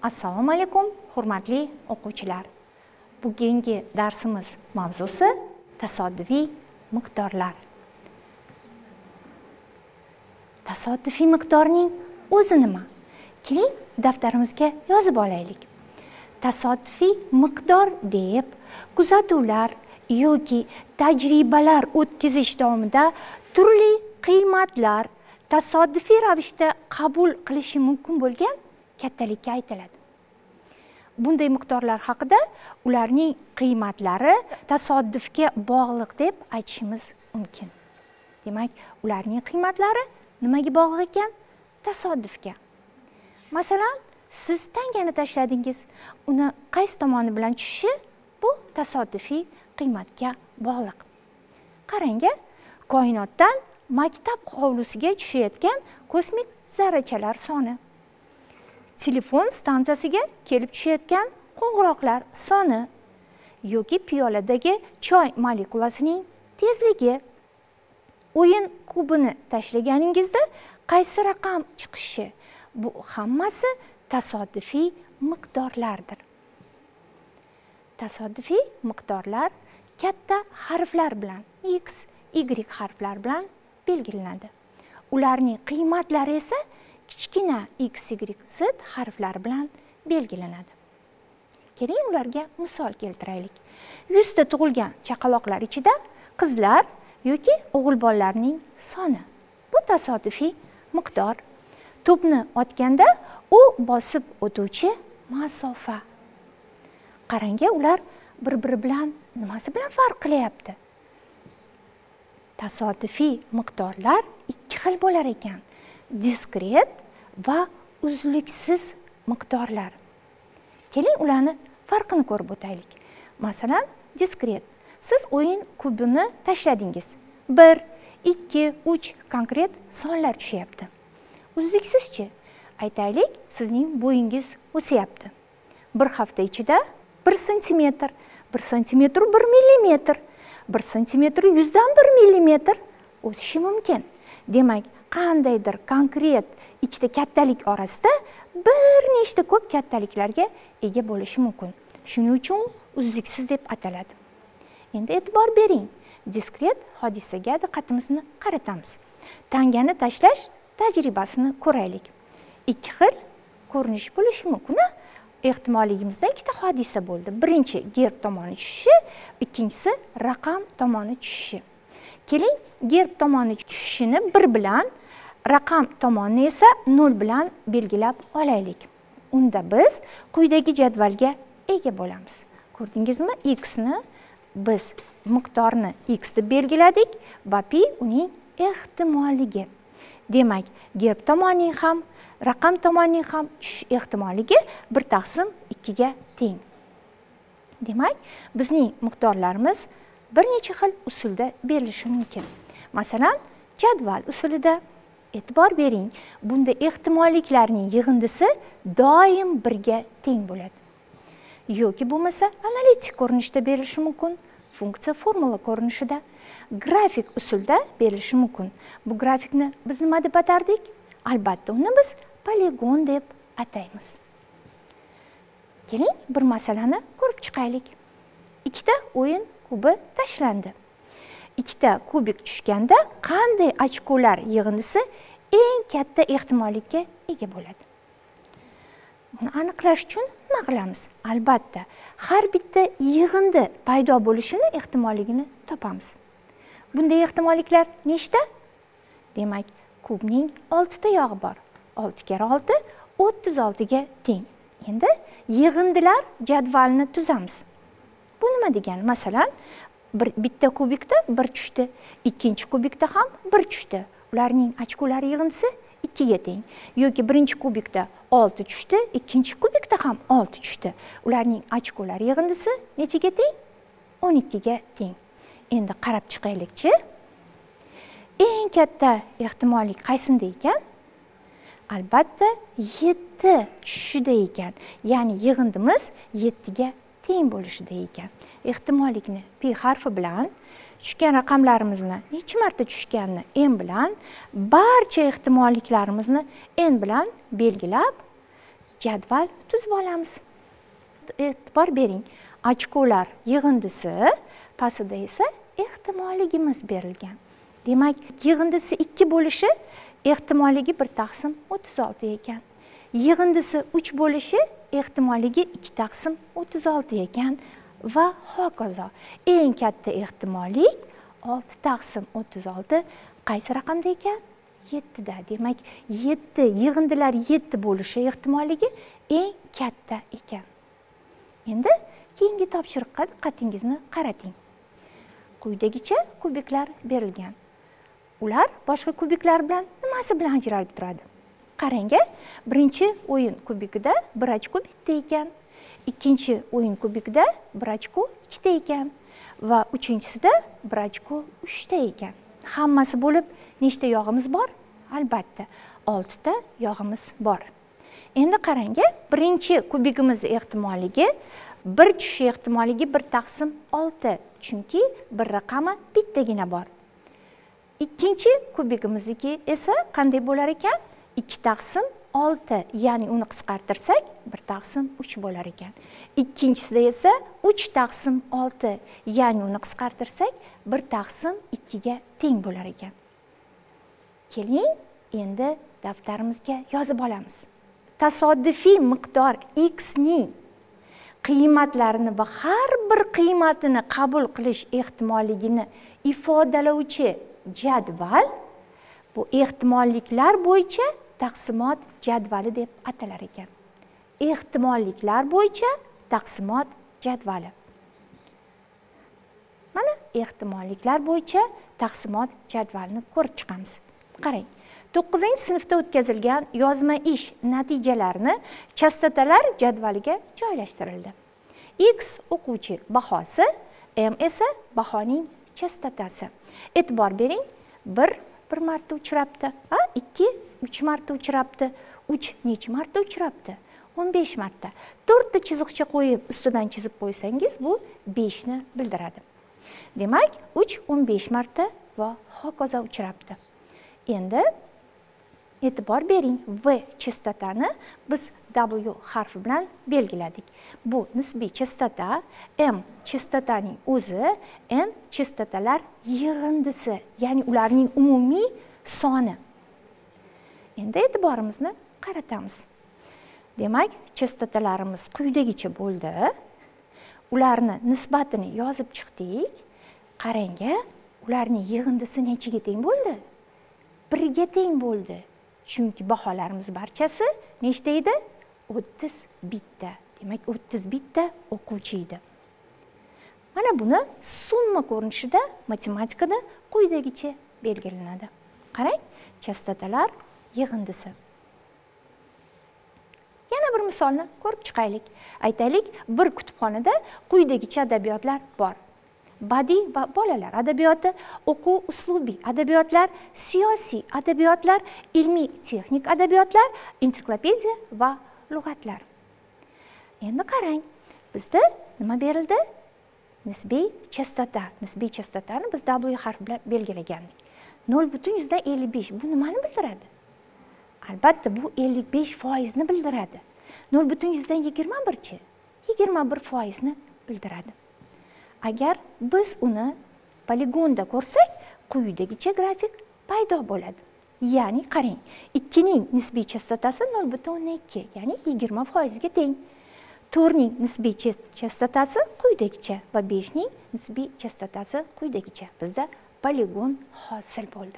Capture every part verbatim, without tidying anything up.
Assalomu alaykum, hurmatli o'quvchilar. Bugungi darsimiz mavzusi tasodifiy miqdorlar. Tasodifiy miqdorning o'zi nima? Keling, daftarimizga yozib olaylik. Tasodifiy miqdor deb kuzatuvlar yoki tajribalar o'tkazish davomida turli qiymatlar tasodifiy ravishda qabul qilishi mumkin bo'lgan kattalikka aytiladi. Bunday miqdorlar haqida ularning qiymatlari tasodifga bog'liq deb aytishimiz mumkin. Demak, ularning qiymatlari nimaga bog'liq ekan? Tasodifga. Masalan, siz tangani tashladingiz, uni qaysi tomoni bilan tushishi bu tasodifiy qiymatga bog'liq. Qarang, koinotdan maktab hovlisiga tushayotgan kosmik zarrachalar soni, telefon stansiyasiga kelib tushayotgan qo'ng'iroqlar soni yoki piyoladagi choy molekulasining tezligi, o'yin kubini tashlaganingizda qaysi raqam chiqishi, bu hammasi tasodifiy miqdorlardir. Tasodifiy miqdorlar katta harflar bilan X, Y harflar bilan belgilanadi. Ularning qiymatlari esa kichkina X, Y, Z harflari bilan belgilanadi. Keling, ularga misol keltiraylik. yuzta tug'ilgan chaqaloqlar ichida qizlar yoki o'g'il bolalarning soni. Bu tasodifiy miqdor. To'pni otganda u bosib o'tuvchi masofa. Qarang, ular bir-biri bilan nimasi bilan farq qilyapti? Tasodifiy miqdorlar ikki xil bo'lar ekan. Diskret va uzluksiz miqdorlar. Keling, ularni farqini ko'rib o'taylik. Masalan, diskret. Siz o'yin kubini tashladingiz. bir, ikki, uch konkret sonlar tushyapti. Uzluksizchi? Aytaylik, sizning bo'yingiz o'syapti. Bir hafta ichida bir santimetr, bir santimetr bir millimetr, bir santimetr yuzdan bir millimetr o'sishi mumkin. Demak, qandaydir konkret ikkita kattalik orasida bir nechta ko'p kattaliklarga ega bo'lishi mumkin. Shuning uchun uzluksiz deb ataladi. Endi e'tibor bering. Diskret hodisaga diqqatimizni qaratamiz. Tangani tashlash tajribasini ko'raylik. Ikki xil ko'rinish bo'lishi mumkin. Ehtimolligimizda ikkita hodisa bo'ldi. Birinchi gerb tomoni tushishi, ikkinchisi raqam tomoni tushishi. Keling, gerb tomoni tushishini bir bilan, raqam tomonni esa nol bilan belgilab olaylik. Unda biz quyidagi jadvalga ega bo'lamiz. Ko'rdingizmi? X ni biz miqdorni X deb belgiladik va pi uning ehtimolligi. Demak, gerb tomonining ham, raqam tomonining ham tushish ehtimolligi bir taqsim ikki ga teng. Demak, bizning miqdorlarimiz bir necha xil usulda berilishi mumkin. Masalan, jadval usulida e'tibor bering, bunda ehtimolliklarning yig'indisi doim birga teng bo'ladi. Yoki bo'lmasa, analitik ko'rinishda berilishi mumkin, funksiya formula ko'rinishida, grafik usulda berilishi mumkin. Bu grafikni biz nima deb atardik? Albatta, uni biz poligon deb ataymiz. Keling, bir masalani ko'rib chiqaylik. Ikkita o'yin kubi tashlandi. Ikkita kubik tushganda qanday ochkolar yig'indisi eng katta ehtimollikka ega bo'ladi? Buni aniqlash uchun nima qilamiz? Albatta, har bitta yig'indi paydo bo'lishini ehtimolligini topamiz. Bunday ehtimolliklar nechta? Demak, kubning oltita yog'i bor. olti kere olti o'ttiz olti ga teng. Endi yig'indilar jadvalini tuzamiz. Bu nima degani? Masalan, bir bitta kubikda bir tushdi, ikkinchi kubikda ham bir tushdi. Ularning ochkolari yig'indisi ikki ga teng. Yoki birinchi kubikda olti tushdi, ikkinchi kubikda ham olti tushdi. Ularning ochkolari yig'indisi nechaga teng? o'n ikki ga teng. Endi qarab chiqaylikchi. Eng katta ehtimollik qaysinda ekan? Albatta, yetti tushishida ekan. Ya'ni yig'indimiz yetti ga teng bo'lishida ekan. Ehtimollikni pi harfi bilan, tushgan raqamlarimizni necha marta tushganini n bilan, barcha ehtimolliklarimizni n bilan belgilab jadval tuzib olamiz. E'tibor bering, ochkolar yig'indisi, pastida esa ehtimolligimiz berilgan. Demak, yig'indisi ikki bo'lishi ehtimolligi bir taqsim o'ttiz olti ekan. Yig'indisi uch bo'lishi ehtimolligi ikki taqsim o'ttiz olti ekan va hokazo. Eng katta ehtimollik olti taqsim o'ttiz olti qaysi raqamda ekan? yetti da. Demak, yetti yig'indilar yetti bo'lishi ehtimolligi eng katta ekan. Endi keyingi topshiriqqa diqqatingizni qarating. Quyidagicha kubiklar berilgan. Ular boshqa kubiklar bilan nimasi bilan ajralib turadi? Qarang, birinchi o'yin kubikida bir ochko bitta ekan. Ikkinchi o'yin kubikida bir ochko ikkita ekan va uchinchisida bir ochko uchta ekan. Hammasi bo'lib nechta yog'imiz bor? Albatta, oltita yog'imiz bor. Endi qarang, birinchi kubigimiz ehtimolligi bir tushish ehtimolligi bir taqsim olti, chunki bir raqami bittagina bor. Ikkinchi kubigimizniki esa qanday bo'lar ekan? ikki taqsim olti, ya'ni uni qisqartirsak bir taqsim uch bo'lar ekan. Ikkinchisida esa uch taqsim olti, ya'ni uni qisqartirsak bir taqsim ikki ga teng bo'lar ekan. Keling, endi daftarimizga yozib olamiz. Tasodifiy miqdor x ning qiymatlarini va har bir qiymatini qabul qilish ehtimolligini ifodalovchi jadval bu ehtimolliklar bo'yicha taqsimot jadvali deb atalar ekan. Ehtimolliklar bo'yicha taqsimot jadvali. Mana ehtimolliklar bo'yicha taqsimot jadvalini ko'rib chiqamiz. Qarang, to'qqizinchi sinfda o'tkazilgan yozma ish natijalarini chastotalar jadvaliga joylashtirildi. X o'quvchi bahosi, M esa bahoning chastotasi. E'tibor bering, bir bir marta uchrabdi, ha, ikki uch marta uchrabdi, uch necha marta uchrabdi? o'n besh marta. to'rtta chiziqcha qo'yib, ustidan chizib qo'ysangiz, bu besh ni bildiradi. Demak, uch o'n besh marta va hokazo uchrabdi. Endi e'tibor bering, V chastotani biz W harfi bilan belgiladik. Bu nisbiy chastota, M chastotaning o'zi, N chastotalar yig'indisi, ya'ni ularning umumiy soni. Endi e'tiborimizni qaratamiz. Demak, chastotalarimiz quyidagicha bo'ldi. Ularni nisbatini yozib chiqdik. Qarang, ularning yig'indisi nechaga teng bo'ldi? bir ga teng bo'ldi. Chunki baholarimiz barchasi nechta edi? o'ttiz bitta. Demak, o'ttiz bitta o'quvchi edi. Mana buni summa ko'rinishida matematikada quyidagicha belgilanadi. Qarang, chastotalar yig'indisi. Yana bir misolni ko'rib chiqaylik. Aytaylik, bir kutubxonada quyidagicha adabiyotlar bor. Badiiy va bolalar adabiyoti, o'quv uslubiy adabiyotlar, siyosiy adabiyotlar, ilmiy texnik adabiyotlar, ensiklopediya va lug'atlar. Endi qarang, bizda nima berildi? Nisbiy chastota. Nisbiy chastotani biz W harfi bilan belgilagandik. nol butun yuzdan ellik besh bu nimani bildiradi? Albatta, bu ellik besh foizni bildiradi. nol butun yuzdan yigirma bir chi? yigirma bir foizni bildiradi. Agar biz uni poligonda ko'rsak, quyidagicha grafik paydo bo'ladi. Ya'ni qarang, ikki ning nisbiy chastotasi nol butun o'ndan ikki, ya'ni yigirma foiz ga teng. to'rt ning nisbiy chastotasi quyidagicha va besh ning nisbiy chastotasi quyidagicha. Bizda poligon hosil bo'ldi.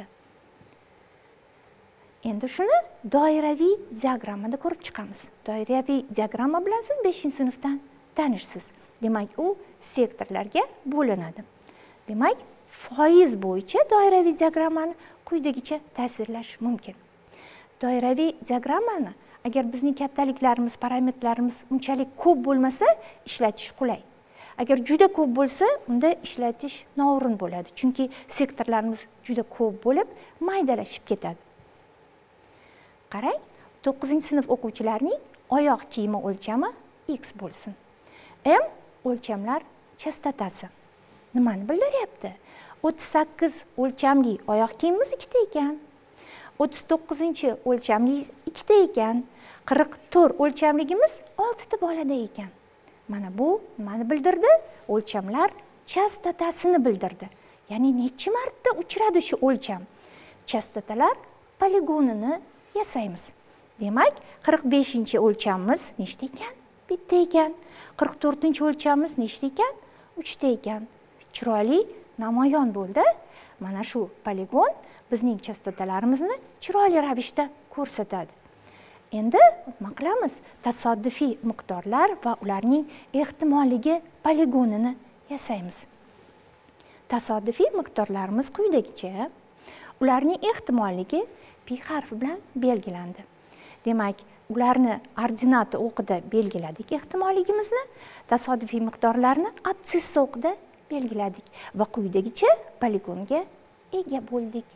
Endi shuni doiraviy diagrammada ko'rib chiqamiz. Doiraviy diagramma bilan siz beshinchi sinfdan tanishsiz. Demak, u sektorlarga bo'linadi. Demak, foiz bo'yicha doiraviy diagrammani quyidagicha tasvirlash mumkin. Doiraviy diagrammani agar bizning kattaliklarimiz, parametrlarimiz unchalik ko'p bo'lmasa, ishlatish qulay. Agar juda ko'p bo'lsa, unda ishlatish noo'rin bo'ladi. Chunki sektorlarimiz juda ko'p bo'lib, maydalashib ketadi. Qarang, to'qqizinchi sinf o'quvchilarining oyoq kiyimi o'lchami X bo'lsin. M o'lchamlar chastotasi. Nimani bildiryapti? o'ttiz sakkiz o'lchamli oyoq kiyimimiz ikkita ekan. o'ttiz to'qqizinchi o'lchamli ikkita ekan. qirq to'rt o'lchamligimiz oltita bolada ekan. Mana bu nimani bildirdi? O'lchamlar chastotasini bildirdi. Ya'ni necha marta uchradi shu o'lcham? Chastotalar poligonini yasaymiz. Demak, qirq beshinchi o'lchamimiz nechta ekan? Bitta ekan. qirq to'rtinchi o'lchamimiz nechta ekan? uchta ekan. Chiroyli namoyon bo'ldi. Mana shu poligon bizning chastotalarimizni chiroyli ravishda ko'rsatadi. Endi nima qilamiz? Tasodifiy miqdorlar va ularning ehtimolligi poligonini yasaymiz. Tasodifiy miqdorlarimiz quyidagicha. Ularning ehtimolligi pi harfi bilan belgilandi. Demak, ularni ordinata o'qida belgiladik ehtimolligimizni, tasodifiy miqdorlarni absissa o'qida belgiladik va quyidagicha poligonga ega bo'ldik.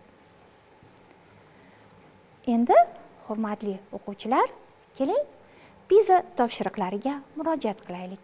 Endi, hurmatli o'quvchilar, keling, PISA topshiriqlariga murojaat qilaylik.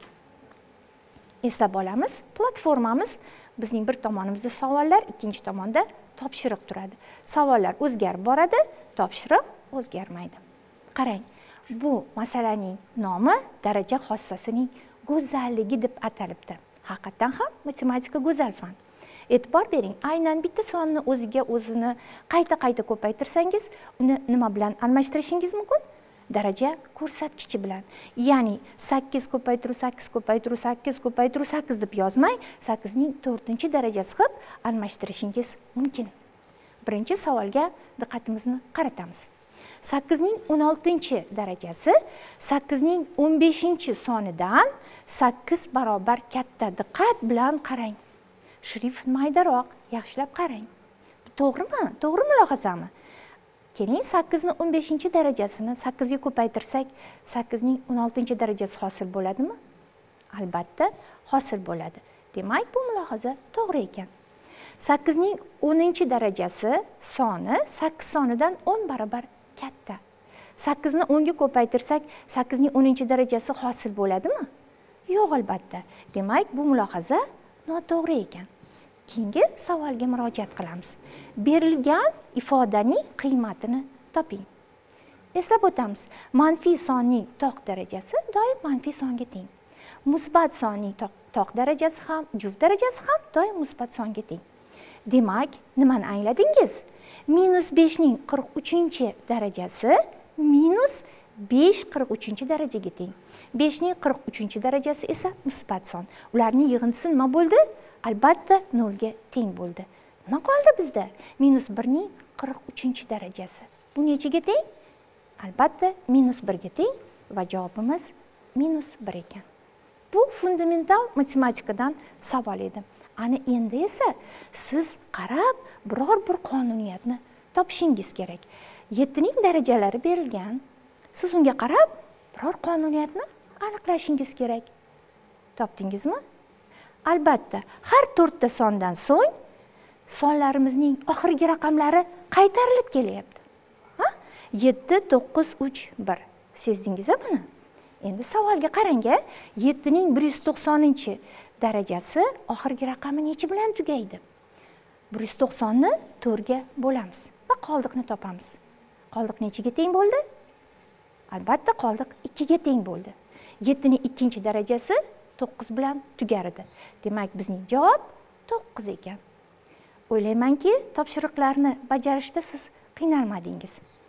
Eslab olamiz, platformamiz bizning bir tomonimizda savollar, ikkinchi tomonda topshiriq turadi. Savollar o'zgarib boradi, topshiriq o'zgarmaydi. Qarang, bu masalaning nomi daraja xossasining go'zalligi deb atalibdi. Haqiqatan ham matematika go'zal fan. E'tibor bering, aynan bitta sonni o'ziga o'zini qayta-qayta ko'paytirsangiz, uni nima bilan almashtirishingiz mumkin? Daraja ko'rsatkichi bilan. Ya'ni sakkiz ko'paytiruv sakkiz ko'paytiruv sakkiz ko'paytiruv sakkiz deb yozmay, sakkiz ning to'rtinchi darajasi qilib almashtirishingiz mumkin. Birinchi savolga diqqatimizni qaratamiz. sakkiz ning o'n oltinchi darajasi sakkiz ning o'n beshinchi sonidan sakkiz barobar katta. Diqqat bilan qarang. Shrift maydaroq, yaxshilab qarang. To'g'rimi? To'g'ri mulohazami? Keling, sakkiz ning o'n beshinchi darajasini sakkiz ga ko'paytirsak, sakkiz ning o'n oltinchi darajasi hosil bo'ladimi? Albatta, hosil bo'ladi. Demak, bu mulohaza to'g'ri ekan. sakkiz ning o'ninchi darajasi soni sakkiz sonidan o'n barobar katta. sakkiz ni o'n ga ko'paytirsak, sakkiz ning o'ninchi darajasi hosil bo'ladimi? Yo'q, albatta. Demak, bu mulohaza noto'g'ri ekan. Keyingi savolga murojaat qilamiz. Berilgan ifodaning qiymatini toping. Eslab o'tamiz. Manfiy sonning toq darajasi doim manfiy songa teng. Musbat sonning toq darajasi ham, juft darajasi ham doim musbat songa teng. Demak, nimani angladingiz? Minus besh ning qirq uchinchi darajasi minus besh qirq uchinchi darajaga teng. besh ning qirq uchinchi darajasi esa musbat son. Ularning yig'indisi nima bo'ldi? Albatta nol ga teng bo'ldi. Nima qoldi bizda? Minus bir ning qirq uchinchi darajasi. Bu nechaga teng? Albatta minus bir ga teng va javobimiz minus bir ekan. Bu fundamental matematikadan savol edi. Ana endi esa siz qarab biror bir qonuniyatni topishingiz kerak. yetti ning darajalari berilgan. Siz unga qarab biror qonuniyatni aniqlashingiz kerak. Topdingizmi? Albatta, har to'rtta sondan so'ng sonlarimizning oxirgi raqamlari qaytarilib kelyapti. Ha? yetti, to'qqiz, uch, bir. Sezdingizmi buni? Endi savolga qarang-a. yetti ning bir yuz to'qsoninchi darajasi oxirgi raqami necha bilan tugaydi? bir yuz to'qsonni to'rt ga bo'lamiz va qoldiqni topamiz. Qoldiq nechaga teng bo'ldi? Albatta, qoldiq ikki ga teng bo'ldi. yetti ning ikkinchi darajasi to'qqiz bilan tugar edi. Demak, bizning javob to'qqiz ekan. O'ylaymanki, topshiriqlarni bajarishda siz qiynalmadingiz.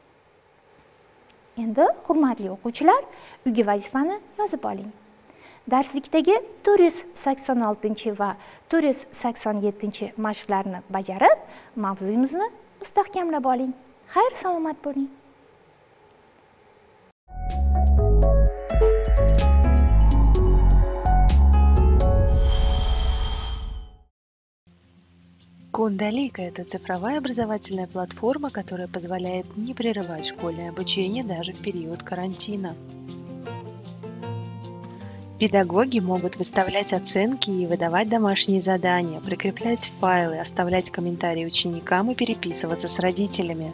Endi, hurmatli o'quvchilar, uyga vazifani yozib oling. Darslikdagi to'rt yuz sakson oltinchi va to'rt yuz sakson yettinchi mashqlarni bajarib, mavzuyimizni mustahkamlab oling. Xayr, salomat bo'ling. Кундалика – это цифровая образовательная платформа, которая позволяет не прерывать школьное обучение даже в период карантина. Педагоги могут выставлять оценки и выдавать домашние задания, прикреплять файлы, оставлять комментарии ученикам и переписываться с родителями.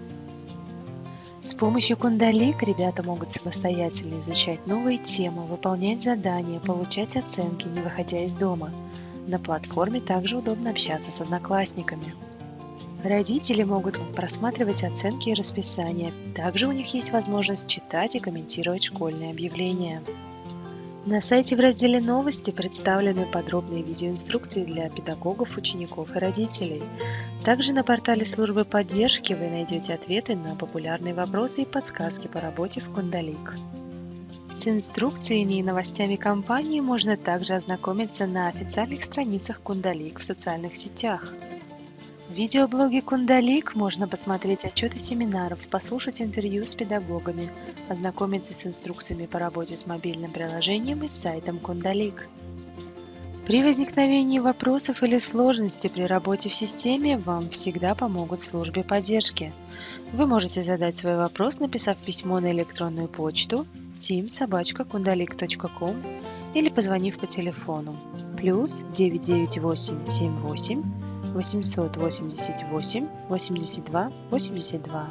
С помощью Кундалик ребята могут самостоятельно изучать новые темы, выполнять задания, получать оценки, не выходя из дома. На платформе также удобно общаться с одноклассниками. Родители могут просматривать оценки и расписания. Также у них есть возможность читать и комментировать школьные объявления. На сайте в разделе «Новости» представлены подробные видеоинструкции для педагогов, учеников и родителей. Также на портале службы поддержки вы найдете ответы на популярные вопросы и подсказки по работе в Кундалик. С инструкциями и новостями компании можно также ознакомиться на официальных страницах Кундалик в социальных сетях. В видеоблоге Кундалик можно посмотреть отчеты семинаров, послушать интервью с педагогами, ознакомиться с инструкциями по работе с мобильным приложением и с сайтом Кундалик. При возникновении вопросов или сложностей при работе в системе вам всегда помогут в службе поддержки. Вы можете задать свой вопрос, написав письмо на электронную почту тим собака кундалик точка ком или позвонив по телефону плюс девять девять восемь семь восемь восемьсот восемьдесят восемь восемьдесят два восемьдесят два.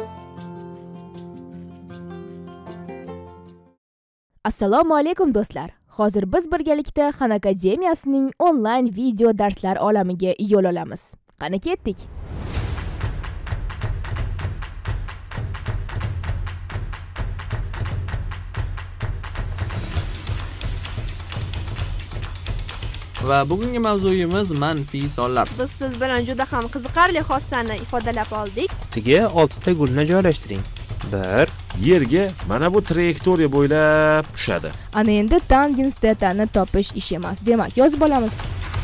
Assalomu alaykum do'stlar. Hozir biz birgalikda Xan Akademiyasining onlayn video darslar olamiga yo'l olamiz. Qani ketdik. Va bugungi mavzuyimiz manfiy sonlar. Biz siz bilan juda ham qiziqarli xossani ifodalab oldik. Tiga oltita gulni joylashtiring. bir Yerga mana bu trayektoriya bo'ylab tushadi. Ana endi tangens tetani topish ish emas. Demak, yozib olamiz.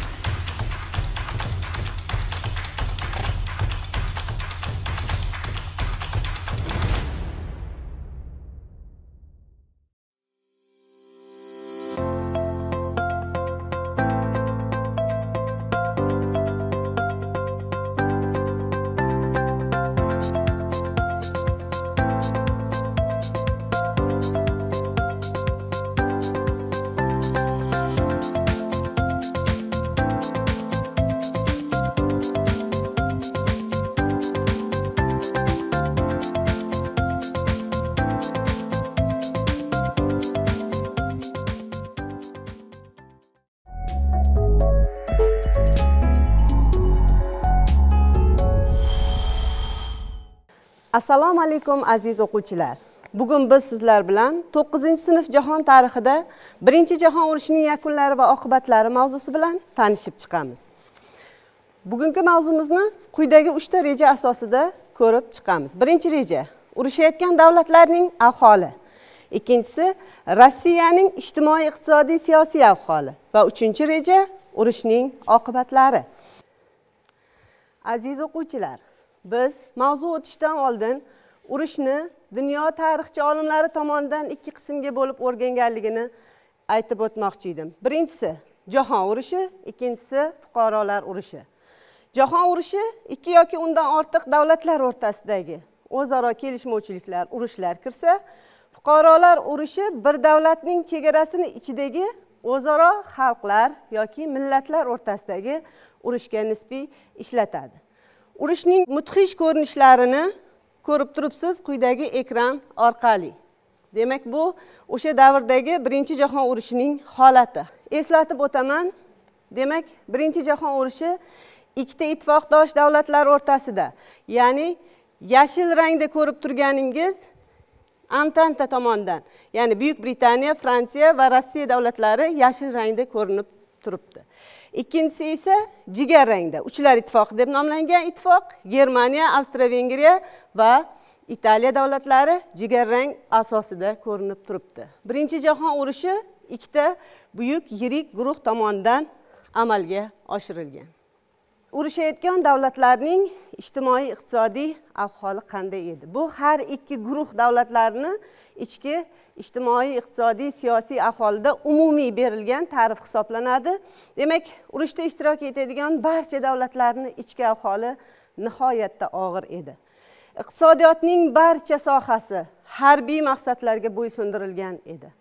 Assalomu alaykum aziz o'quvchilar. Bugun biz sizlar bilan to'qqizinchi sinf jahon tarixida birinchi jahon urushining yakunlari va oqibatlari mavzusi bilan tanishib chiqamiz. Bugungi mavzumizni quyidagi uchta reja asosida ko'rib chiqamiz. Birinchi reja urushayotgan davlatlarning ahvoli. Ikkinchisi Rossiyaning ijtimoiy, iqtisodiy, siyosiy ahvoli va uchinchi reja urushning oqibatlari. Aziz o'quvchilar, biz mavzu o'tishdan oldin urushni dunyo tarixchi olimlari tomonidan ikki qismga bo'lib o'rganganligini aytib o'tmoqchi edim. Birinchisi jahon urushi, ikkinchisi fuqarolar urushi. Jahon urushi ikki yoki undan ortiq davlatlar o'rtasidagi o'zaro kelishmovchiliklar, urushlar kirsa, fuqarolar urushi bir davlatning chegarasini ichidagi o'zaro xalqlar yoki millatlar o'rtasidagi urushga nisbiy ishlatadi. Urushning mudhish ko'rinishlarini ko'rib turibsiz quyidagi ekran orqali. Demak, bu o'sha davrdagi birinchi jahon urushining holati. Eslatib o'taman. Demak, birinchi jahon urushi ikkita ittifoqdosh davlatlar o'rtasida, ya'ni yashil rangda ko'rib turganingiz Antanta tomonidan, ya'ni Buyuk Britaniya, Fransiya va Rossiya davlatlari yashil rangda ko'rinib turibdi. Ikkinchisi esa jigar rangda, Uchlar ittifoqi deb nomlangan ittifoq, Germaniya, Avstriya-Vengriya va Italiya davlatlari jigar rang asosida ko'rinib turibdi. Birinchi jahon urushi ikkita buyuk yirik guruh tomonidan amalga oshirilgan. Urushayotgan davlatlarning ijtimoiy, iqtisodiy ahvoli qanday edi? Bu har ikki guruh davlatlarni ichki ijtimoiy, iqtisodiy, siyosiy ahvolida umumiy berilgan ta'rif hisoblanadi. Demak, urushda ishtirok etadigan barcha davlatlarning ichki ahvoli nihoyatda og'ir edi. Iqtisodiyotning barcha sohasi harbiy maqsadlarga bo'ysundirilgan edi.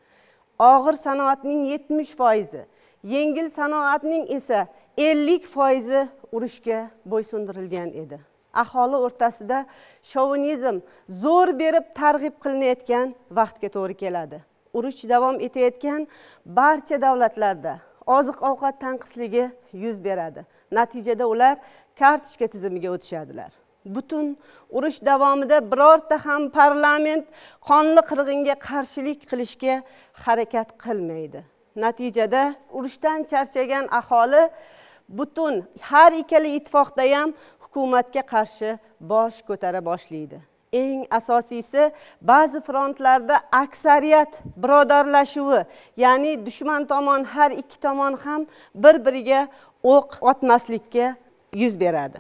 Og'ir sanoatning yetmish foizi, yengil sanoatning esa ellik foizi urushga bo'ysundirilgan edi. Aholi o'rtasida shovinizm zo'r berib targ'ib qilinayotgan vaqtga to'g'ri keladi. Urush davom etayotgan barcha davlatlarda oziq-ovqat tanqisligi yuz beradi. Natijada ular kartochka tizimiga o'tishadilar. Butun urush davomida birorta ham parlament qonli qirg'inga qarshilik qilishga harakat qilmaydi. Natijada urushdan charchagan aholi butun har ikkala ittifoqda ham hukumatga qarshi bosh ko'tara boshlaydi. Eng asosiysi, ba'zi frontlarda aksariyat birodarlashuvi, ya'ni dushman tomon har ikki tomon ham bir-biriga o'q otmaslikka yuz beradi.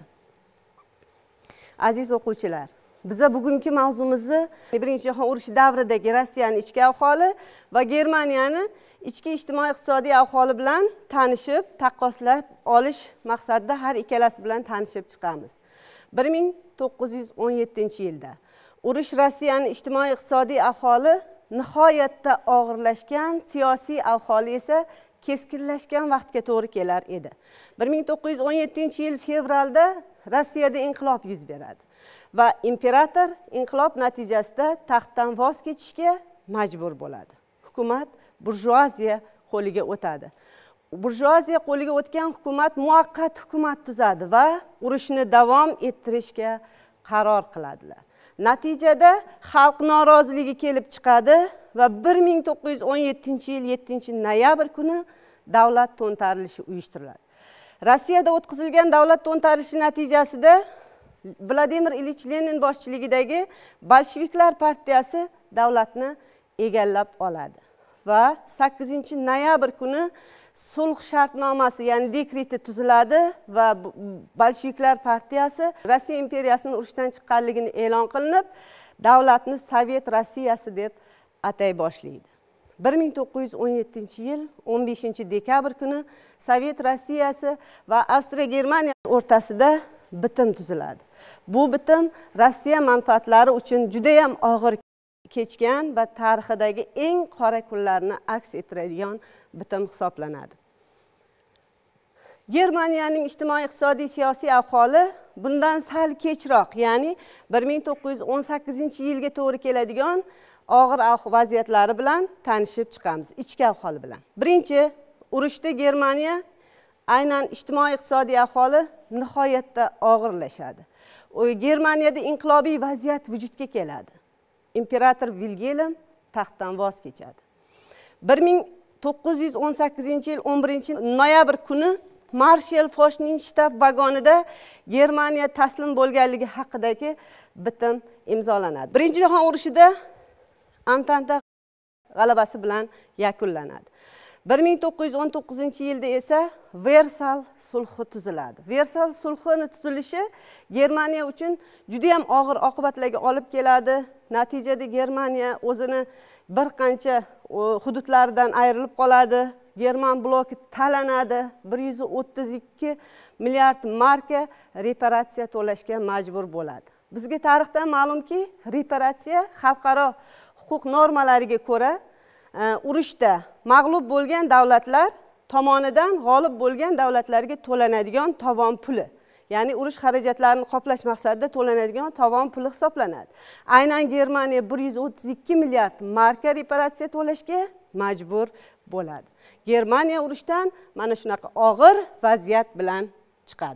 Aziz o'quvchilar, biza bugungi mavzumizni Birinchi jahon urushi davridagi Rossiyaning ichki ahvoli va Germaniyani ichki ijtimoiy-iqtisodiy ahvoli bilan tanishib, taqqoslab olish maqsadida har ikkalasi bilan tanishib chiqamiz. bir ming to'qqiz yuz o'n yettinchi yilda urush Rossiyaning ijtimoiy-iqtisodiy ahvoli nihoyatda og'irlashgan, siyosiy ahvoli esa keskinlashgan vaqtga to'g'ri kelar edi. bir ming to'qqiz yuz o'n yettinchi yil fevralda Rossiyada inqilob yuz beradi va imperator inqilob natijasida taxtdan voz kechishga majbur bo'ladi. Hukumat burjuaziya qo'liga o'tadi. Burjuaziya qo'liga o'tgan hukumat muvaqqat hukumat tuzadi va urushni davom ettirishga qaror qiladilar. Natijada xalq noroziligi kelib chiqadi va bir ming to'qqiz yuz o'n yettinchi yil yettinchi noyabr kuni davlat to'ntarilishi uyushtiriladi. Rossiyada o'tkazilgan davlat to'ntarilishi natijasida Vladimir Ilich Lenin boshchiligidagi Bolsheviklar partiyasi davlatni egallab oladi va sakkizinchi noyabr kuni sulh shartnomasi, ya'ni dekreti tuziladi va Bolsheviklar partiyasi Rossiya imperiyasining urushdan chiqqanligini e'lon qilinib, davlatni Sovet Rossiyasi deb atay boshlaydi. bir ming to'qqiz yuz o'n yettinchi yil o'n beshinchi dekabr kuni Sovet Rossiyasi va Avstriya-Germaniya o'rtasida bitim tuziladi. Bu bitim Rossiya manfaatlari uchun juda ham og'ir kechgan va tarixidagi eng qora kunlarni aks ettiradigan bitim hisoblanadi. Germaniyaning ijtimoiy-iqtisodiy siyosiy ahvoli bundan sal kechroq, ya'ni bir ming to'qqiz yuz o'n sakkizinchi yilga to'g'ri keladigan og'ir vaziyatlari bilan tanishib chiqamiz, ichki ahvoli bilan. Birinchi, urushda Germaniya aynan ijtimoiy-iqtisodiy ahvoli nihoyatda og'irlashadi. Germaniyada inqilobiy vaziyat vujudga keladi. Imperator Vilhelm taxtdan voz kechadi. bir ming to'qqiz yuz o'n sakkizinchi yil o'n birinchi noyabr kuni Marshal Fochning shtab vagonida Germaniya taslim bo'lganligi haqidagi bitim imzolanadi. Birinchi jahon urushida Antanta g'alabasi bilan yakunlanadi. bir ming to'qqiz yuz o'n to'qqizinchi yilda esa Versal sulhi tuziladi. Versal sulhining tuzilishi Germaniya uchun juda ham og'ir oqibatlarga olib keladi. Natijada Germaniya o'zini bir qancha hududlaridan ayrilib qoladi. German bloki talanadi. bir yuz o'ttiz ikki milliard marka reparatsiya to'lashga majbur bo'ladi. Bizga tarixdan ma'lumki, reparatsiya xalqaro huquq normalariga ko'ra urushda mag'lub bo'lgan davlatlar tomonidan g'olib bo'lgan davlatlarga to'lanadigan tovon puli, ya'ni urush xarajatlarini qoplash maqsadida to'lanadigan tovon puli hisoblanadi. Aynan Germaniya bir yuz o'ttiz ikki milliard marka reparatsiya to'lashga majbur bo'ladi. Germaniya urushdan mana shunaqa og'ir vaziyat bilan chiqadi.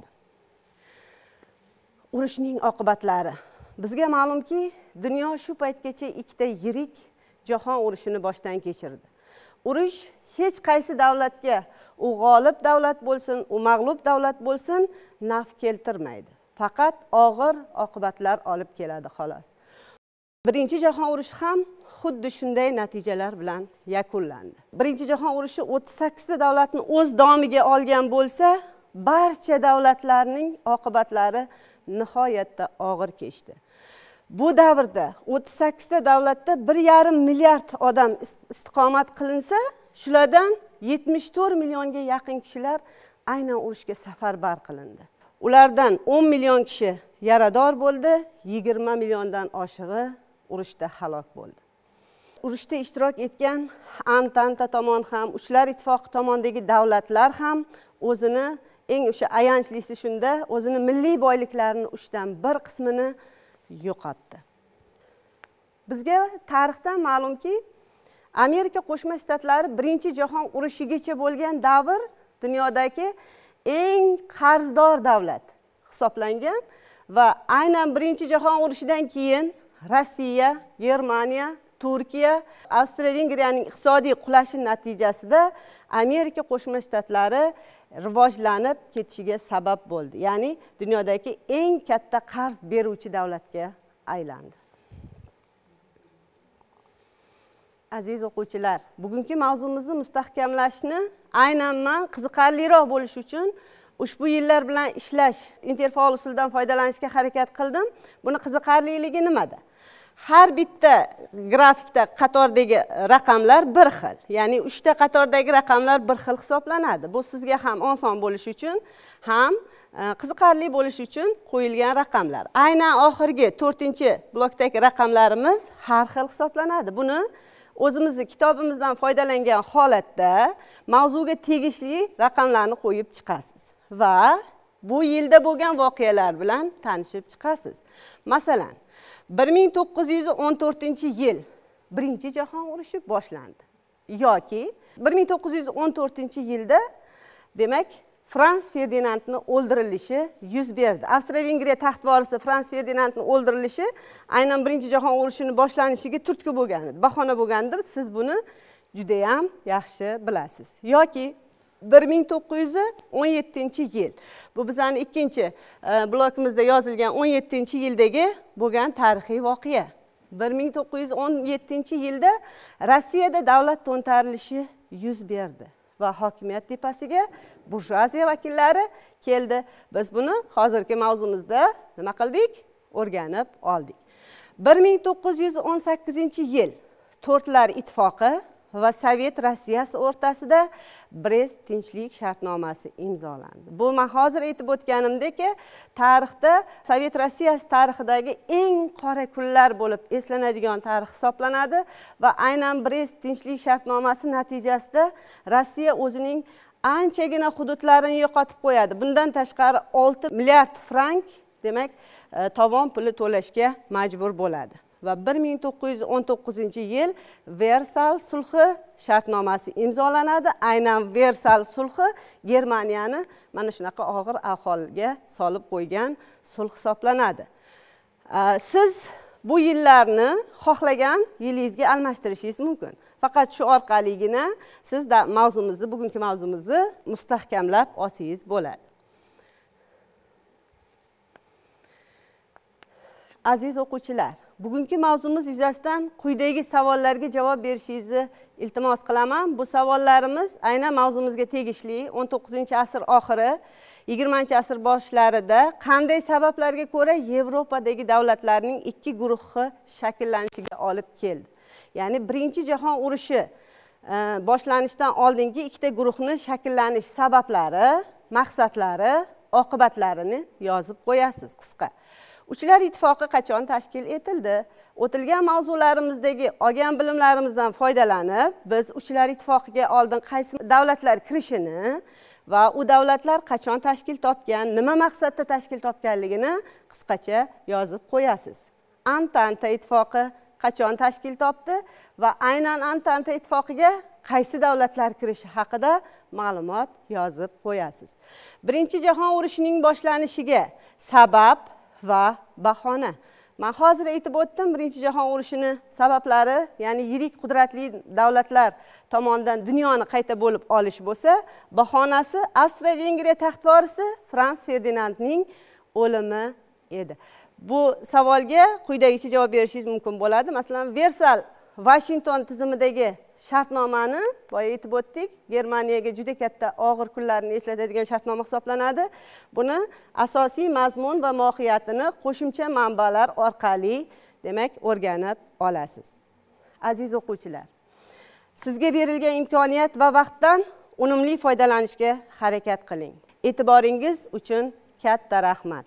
Urushning oqibatlari. Bizga ma'lumki, dunyo shu paytgacha ikkita yirik jahon urushini boshdan kechirdi. Urush hech qaysi davlatga, u g'olib davlat bo'lsin, u mag'lub davlat bo'lsin, naf keltirmaydi. Faqat og'ir oqibatlar olib keladi xolos. Birinchi jahon urushi ham xuddi shunday natijalar bilan yakunlandi. Birinchi jahon urushi o'ttiz sakkizta davlatni o'z domiga olgan bo'lsa, barcha davlatlarning oqibatlari nihoyatda og'ir kechdi. Bu davrda o'ttiz sakkizta davlatda bir yarim milliard odam istiqomat qilinsa, shulardan yetmish to'rt millionga yaqin kishilar aynan urushga safarbar qilindi. Ulardan o'n million kishi yarador bo'ldi, yigirma milliondan oshig'i urushda halok bo'ldi. Urushda ishtirok etgan Antanta tomon ham, Uchlar ittifoqi tomondagi davlatlar ham o'zini eng o'sha ayanchlisi shunda, o'zini milliy boyliklarini uchdan bir qismini yo'qotdi. Bizga tarixdan ma'lumki, Amerika Qo'shma Shtatlari Birinchi jahon urushigacha bo'lgan davr dunyodagi eng qarzdor davlat hisoblangan va aynan birinchi jahon urushidan keyin Rossiya, Germaniya, Turkiya, Avstriya-Vengriyaning iqtisodiy qulashi natijasida Amerika Qo'shma Shtatlari rivojlanib ketishiga sabab bo'ldi. Ya'ni dunyodagi eng katta qarz beruvchi davlatga aylandi. Aziz o'quvchilar, bugungi mavzumizni mustahkamlashni aynan men qiziqarliroq bo'lish uchun ushbu yillar bilan ishlash, interfaol usuldan foydalanishga harakat qildim. Buni qiziqarliligi nimada? Har bitta grafikda qatordagi raqamlar bir xil. Ya'ni uchta qatordagi raqamlar bir xil hisoblanadi. Bu sizga ham oson bo'lish uchun, ham qiziqarli bo'lish uchun qo'yilgan raqamlar. Aynan oxirgi to'rtinchi blokdagi raqamlarimiz har xil hisoblanadi. Buni o'zimizni kitobimizdan foydalangan holatda mavzuga tegishli raqamlarni qo'yib chiqasiz va bu yilda bo'lgan voqealar bilan tanishib chiqasiz. Masalan, bir ming to'qqiz yuz o'n to'rtinchi yil birinchi jahon urushi boshlandi. Yoki bir ming to'qqiz yuz o'n to'rtinchi yilda demak Frans Ferdinandni o'ldirilishi yuz berdi. Avstriya-Vengriya taxt vorisi Frans Ferdinandni o'ldirilishi aynan birinchi jahon urushining boshlanishiga turtki bo'lgan edi. Bahona bo'lgan edi. Siz buni juda ham yaxshi bilasiz. Yoki bir ming to'qqiz yuz o'n yettinchi yil. Bu bizning ikkinchi blokimizda yozilgan o'n yettinchi yildagi bo'lgan tarixiy voqea. bir ming to'qqiz yuz o'n yettinchi yilda Rossiyada davlat to'ntarilishi yuz berdi va hokimiyat tepasiga burjuaziya vakillari keldi. Biz buni hozirgi mavzumizda nima qildik? O'rganib oldik. bir ming to'qqiz yuz o'n sakkizinchi yil To'rtlar ittifoqi va Sovet Rossiyasi o'rtasida Brest tinchlik shartnomasi imzolandi. Bu men hozir aytib o'tganimdek, tarixda Sovet Rossiyasi tarixidagi eng qora kunlar bo'lib eslanadigan tarix hisoblanadi va aynan Brest tinchlik shartnomasi natijasida Rossiya o'zining anchagina hududlarini yo'qotib qo'yadi. Bundan tashqari olti milliard frank, demak, tovon puli to'lashga majbur bo'ladi. Va bir ming to'qqiz yuz o'n to'qqizinchi yil Versal sulhi shartnomasi imzolanadi. Aynan Versal sulhi Germaniyani mana shunaqa og'ir ahvolga solib qo'ygan sulh hisoblanadi. Siz bu yillarni xohlagan yilingizga almashtirishingiz mumkin. Faqat shu orqaligina siz da mavzumizni, bugungi mavzumuzni mustahkamlab olsangiz bo'ladi. Aziz o'quvchilar, bugungi mavzumuz yuzasidan quyidagi savollarga javob berishingizni iltimos qilaman. Bu savollarimiz aynan mavzumizga tegishli. o'n to'qqizinchi asr oxiri, yigirmanchi asr boshlarida qanday sabablarga ko'ra Yevropadagi davlatlarning ikki guruhi shakllanishiga olib keldi. Ya'ni birinchi jahon urushi boshlanishidan oldingi ikkita guruhni shakllanish sabablari, maqsadlari, oqibatlarini yozib qo'yasiz qisqa. Uchlar ittifoqi qachon tashkil etildi? O'tilgan mavzularimizdagi olgan bilimlarimizdan foydalanib, biz Uchlar ittifoqiga oldin qaysi davlatlar kirishini va u davlatlar qachon tashkil topgan, nima maqsadda tashkil topganligini qisqacha yozib qo'yasiz. Antanta ittifoqi qachon tashkil topdi va aynan Antanta ittifoqiga qaysi davlatlar kirishi haqida ma'lumot yozib qo'yasiz. Birinchi jahon urushining boshlanishiga sabab va bahona. Men hozir aytib o'tdim, birinchi jahon urushini sabablari, ya'ni yirik qudratli davlatlar tomonidan dunyoni qayta bo'lib olish bo'lsa, bahonasi Avstriya-Vengriya taxt vorisi Frans Ferdinandning o'limi edi. Bu savolga quyidagicha javob berishingiz mumkin bo'ladi. Masalan, Versal Washington tizimidagi shartnomani boya aytib o'tdik, Germaniyaga juda katta og'ir kunlarni eslatadigan shartnoma hisoblanadi. Buni asosiy mazmun va mohiyatini qo'shimcha manbalar orqali, demak, o'rganib olasiz. Aziz o'quvchilar, sizga berilgan imkoniyat va vaqtdan unumli foydalanishga harakat qiling. E'tiboringiz uchun katta rahmat.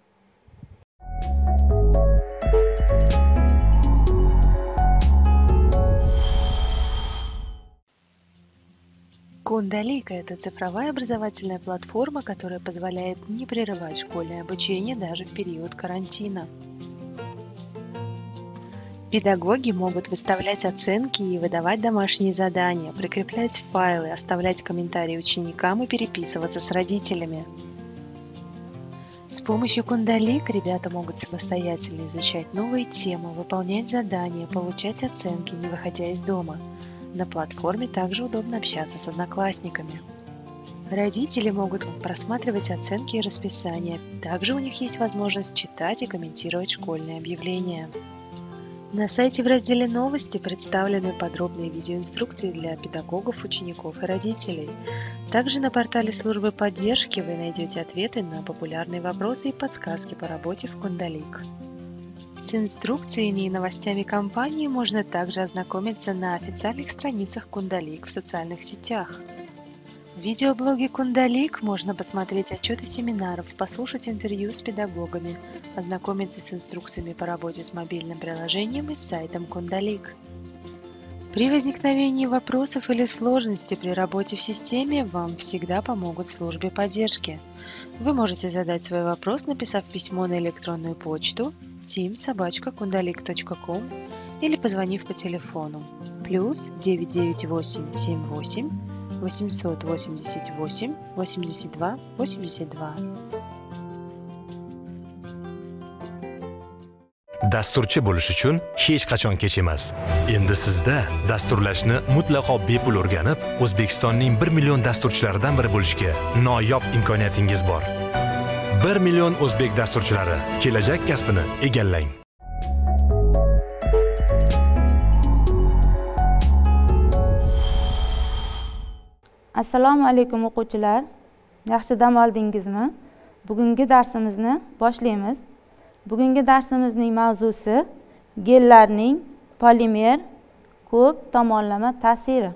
Кундалика – это цифровая образовательная платформа, которая позволяет не прерывать школьное обучение даже в период карантина. Педагоги могут выставлять оценки и выдавать домашние задания, прикреплять файлы, оставлять комментарии ученикам и переписываться с родителями. С помощью Кундалик ребята могут самостоятельно изучать новые темы, выполнять задания, получать оценки, не выходя из дома. На платформе также удобно общаться с одноклассниками. Родители могут просматривать оценки и расписания. Также у них есть возможность читать и комментировать школьные объявления. На сайте в разделе «Новости» представлены подробные видеоинструкции для педагогов, учеников и родителей. Также на портале службы поддержки вы найдете ответы на популярные вопросы и подсказки по работе в Кундалик. С инструкциями и новостями компании можно также ознакомиться на официальных страницах Кундалик в социальных сетях. В видеоблоге Кундалик можно посмотреть отчеты семинаров, послушать интервью с педагогами, ознакомиться с инструкциями по работе с мобильным приложением и с сайтом Кундалик. При возникновении вопросов или сложностей при работе в системе вам всегда помогут в службе поддержки. Вы можете задать свой вопрос, написав письмо на электронную почту тим собака кундалик точка ком или позвонив по телефону плюс девять девять восемь семь восемь восемьсот восемьдесят восемь восемьдесят два восемьдесят два. Dasturchi bo'lish uchun hech qachon kech emas. Endi sizda dasturlashni mutlaqo bepul o'rganib, O'zbekistonning bir million dasturchilaridan biri bo'lishga noyob imkoniyatingiz bor. bir million o'zbek dasturchilari kelajak kasbini egallang. Assalomu alaykum o'quvchilar. Yaxshi dam oldingizmi? Bugungi darsimizni boshlaymiz. Bugungi darsimizning mavzusi gellarning polimer ko'p tomonlama ta'siri.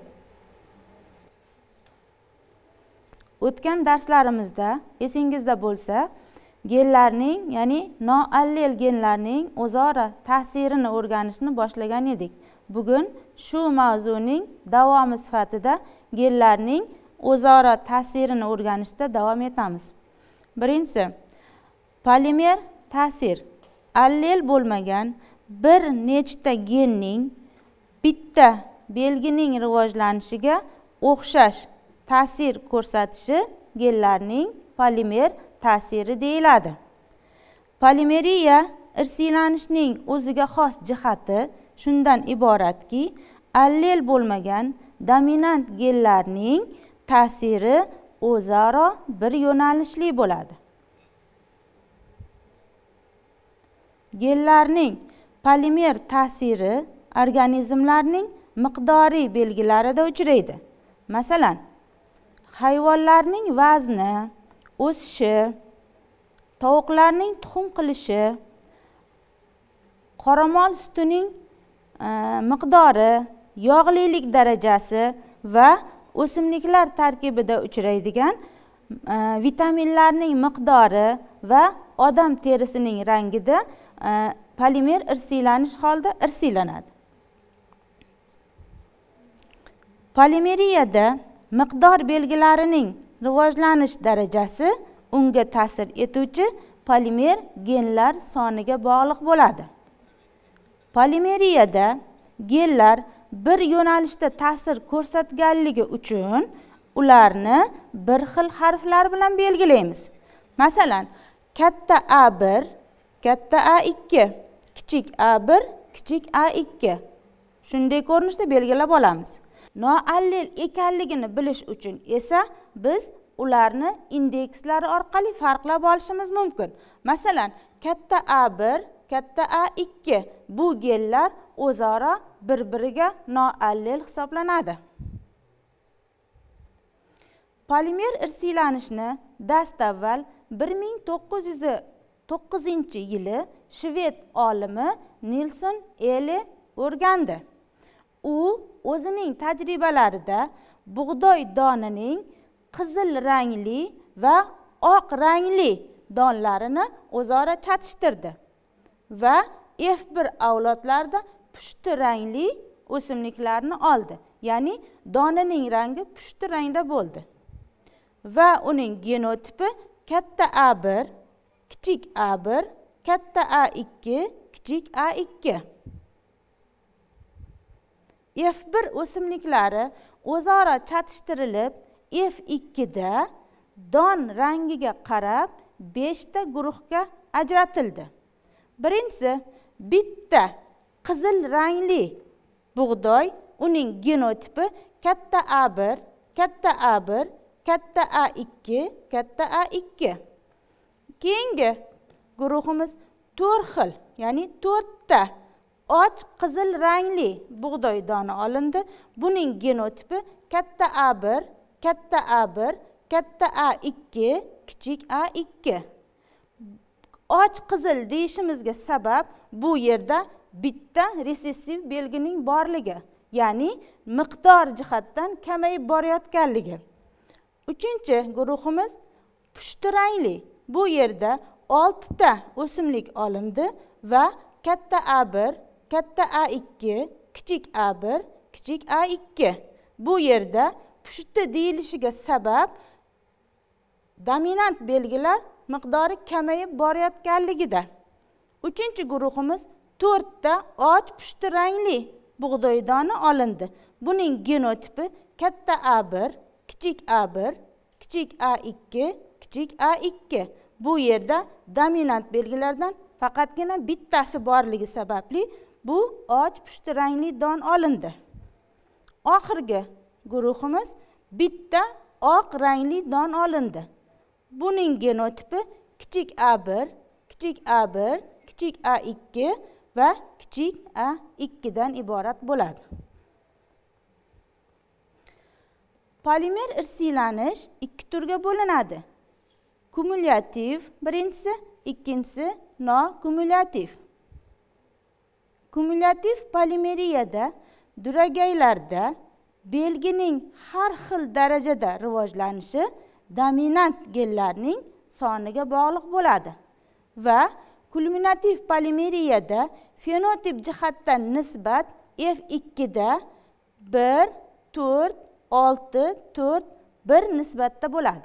O'tgan darslarimizda esingizda bo'lsa, gellarning, ya'ni noallel genlarning o'zaro ta'sirini o'rganishni boshlagan edik. Bugun shu mavzuning davomi sifatida gellarning o'zaro ta'sirini o'rganishda davom etamiz. Birinchi, polimer ta'sir. Allel bo'lmagan bir nechta genning bitta belgining rivojlanishiga o'xshash ta'sir ko'rsatishi genlarning polimer ta'siri deyiladi. Polimeriya irsiylanishning o'ziga xos jihati shundan iboratki, allel bo'lmagan dominant genlarning ta'siri o'zaro bir yo'nalishli bo'ladi. Genlarning polimer ta'siri organizmlarning miqdoriy belgilarida uchraydi. Masalan, hayvonlarning vazni, o'sishi, tovuqlarning tuxum qilishi, qoramol sutining e, miqdori, yog'lilik darajasi va o'simliklar tarkibida uchraydigan e, vitaminlarning miqdori va odam terisining rangida e, polimer irsiylanish holda irsiylanadi. Polimeriyada miqdor belgilarining rivojlanish darajasi unga ta'sir etuvchi polimer genlar soniga bog'liq bo'ladi. Polimeriyada genlar bir yo'nalishda ta'sir ko'rsatganligi uchun ularni bir xil harflar bilan belgilaymiz. Masalan, katta A bir, katta A ikki, kichik A bir, kichik A ikki. Shunday ko'rinishda belgilab olamiz. Noallel ekanligini bilish uchun esa biz ularni indekslari orqali farqlab olishimiz mumkin. Masalan, katta A bir, katta A ikki bu genlar o'zaro bir-biriga noallel hisoblanadi. Polimer irsiylanishni dastavval bir ming to'qqiz yuz to'qqizinchi yili shved olimi Nilsson Ele o'rgandi. U o'zining tajribalarida bug'doy donining qizil rangli va oq rangli donlarini o'zaro chatishtirdi va F bir avlodlarda pushti rangli o'simliklarni oldi. Ya'ni donining rangi pushti rangda bo'ldi. Va uning genotipi katta A bir, kichik A bir, katta A ikki, kichik A ikki. F bir o'simliklari o'zaro chatishtirilib F ikki da don rangiga qarab beshta guruhga ajratildi. Birinchisi, bitta qizil rangli bug'doy, uning genotipi katta A bir, katta A bir, katta A ikki, katta A ikki. Keyingi guruhimiz to'rt xil, ya'ni to'rtta och qizil rangli bug'doy doni olindi. Buning genotipi katta A bir, katta A bir, katta A ikki, kichik A ikki. Och qizil deyishimizga sabab bu yerda bitta resessiv belgining borligi, ya'ni miqdor jihatdan kamayib borayotganligi. Uchinchi guruhimiz pushti rangli. Bu yerda oltita o'simlik olindi va katta A bir, katta A ikki, kichik A bir, kichik A ikki. Bu yerda pushti deyilishiga sabab dominant belgilar miqdori kamayib borayotganligida. Uchinchi guruhimiz to'rtta och pushti rangli bug'doy doni olindi. Buning genotipi katta A bir, kichik A bir, kichik A ikki, kichik A ikki. Bu yerda dominant belgilardan faqatgina bittasi borligi sababli bu och pushti rangli don olindi. Oxirgi guruhimiz bitta oq rangli don olindi. Buning genotipi kichik A bir, kichik A bir, kichik A ikki va kichik A ikki dan iborat bo'ladi. Polimer irsilanish ikki turga bo'linadi. Kumulyativ birinchisi, ikkinchisi nokumulyativ. Kumulyativ polimeriyada duragaylarda belgining har xil darajada rivojlanishi dominant genlarning soniga bog'liq bo'ladi va kulminativ polimeriyada fenotip jihatdan nisbat F ikki da bir, to'rt, olti, to'rt, bir nisbatda bo'ladi.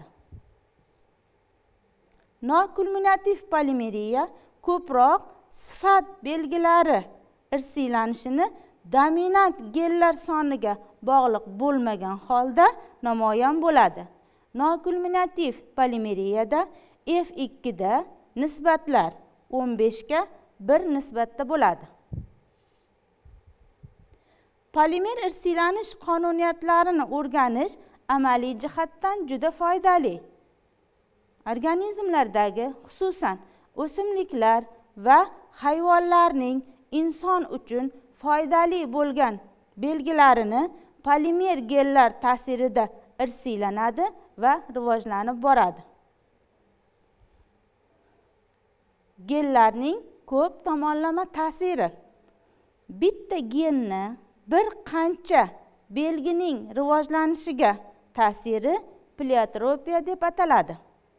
Nokulminativ polimeriya ko'proq sifat belgilari irsiylanishini dominant genlar soniga bog'liq bo'lmagan holda namoyon bo'ladi. Nokulminativ polimeriyada F ikki da nisbatlar o'n besh ga bir nisbatda bo'ladi. Polimer irsilanish qonuniyatlarini o'rganish amaliy jihatdan juda foydali. Organizmlardagi, xususan o'simliklar va hayvonlarning inson uchun foydali bo'lgan belgilarini polimer genlar ta'sirida irsiylanadi va rivojlanib boradi. Genlarning ko'p tomonlama ta'siri. Bitta genni bir qancha belgining rivojlanishiga ta'siri pleiotropiya deb ataladi.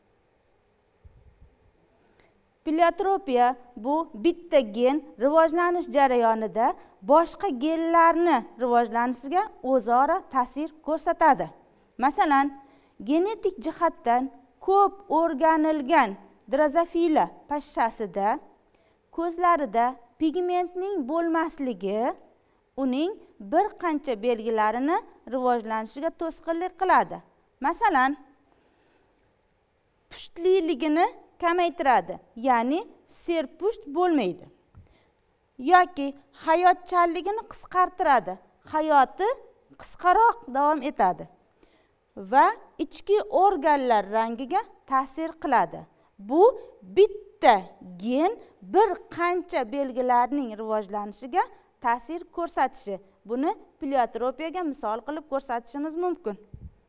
Pleiotropiya bu bitta gen rivojlanish jarayonida boshqa genlarni rivojlanishiga o'zaro ta'sir ko'rsatadi. Masalan, genetik jihatdan ko'p o'rganilgan drozofila pashshasida ko'zlarida pigmentning bo'lmasligi uning bir qancha belgilarini rivojlanishiga to'sqinlik qiladi. Masalan, pushtliligini kamaytiradi, ya'ni serpusht bo'lmaydi. Yoki hayotchanligini qisqartiradi, hayoti qisqaroq davom etadi va ichki organlar rangiga ta'sir qiladi. Bu bitta gen bir qancha belgilarning rivojlanishiga ta'sir ko'rsatishi. Buni pleiotropiyaga misol qilib ko'rsatishimiz mumkin.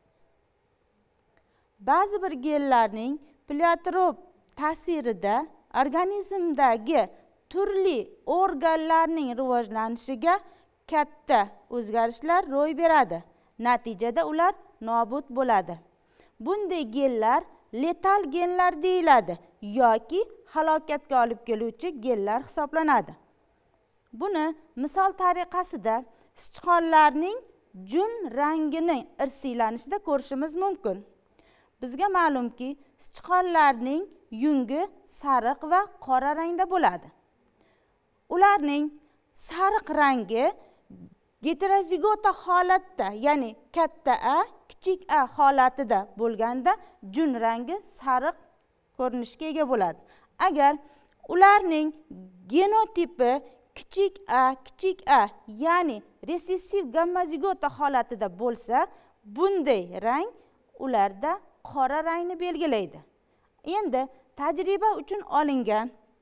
Ba'zi bir genlarning pleiotrop ta'sirida organizmdagi turli organlarning rivojlanishiga katta o'zgarishlar ro'y beradi. Natijada ular nobud bo'ladi. Bunday genlar letal genlar deyiladi yoki halokatga olib keluvchi genlar hisoblanadi. Buni misol tariqasida sichqonlarning jun rangini irsiylanishida ko'rishimiz mumkin. Bizga ma'lumki, sichqonlarning yungi sariq va qora rangda bo'ladi. Ularning sariq rangi heterozigota holatda, ya'ni katta A, kichik A holatida bo'lganda jun rangi sariq ko'rinishga ega bo'ladi. Agar ularning genotipi kichik a, kichik a, ya'ni resessiv gamma zigota holatida bo'lsa, bunday rang ularda qora rangni belgilaydi. Endi tajriba uchun olingan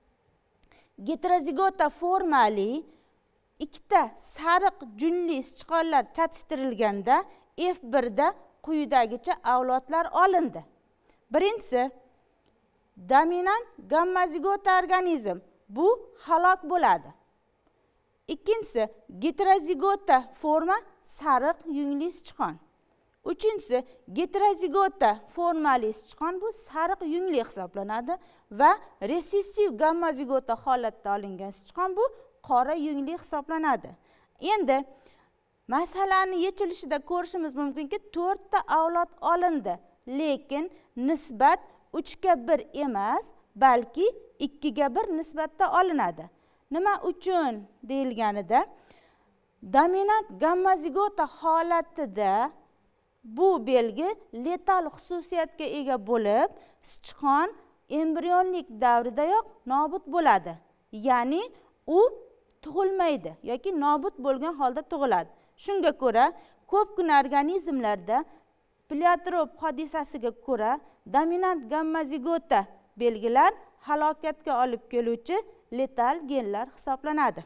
heterozigota formali ikkita sariq junli sichqonlar chatishtirilganda F bir da quyidagicha avlodlar olindi. Birinchisi, dominant gamma zigota organizm, bu halok bo'ladi. Ikkinchisi, heterozigota forma sariq yungli sichqon. Uchinchisi, heterozigota formali sichqon, bu sariq yungli hisoblanadi va resessiv gamma zigota holatda olingan sichqon, bu qora yungli hisoblanadi. Endi masalani yechilishida ko'rishimiz mumkinki, to'rtta avlod olindi, lekin nisbat uch ga bir emas, balki ikki ga bir nisbatda olinadi. Nima uchun deyilganida, dominant gamma zigota holatida bu belgi letal xususiyatga ega bo'lib, sichqon embrionlik davridayoq nobud bo'ladi. Ya'ni u tug'ilmaydi yoki nobud bo'lgan holda tug'iladi. Shunga ko'ra, ko'pgina organizmlarda pleiotrop hodisasiga ko'ra dominant gamma zigota belgilar halokatga olib keluvchi letal genlar hisoblanadi.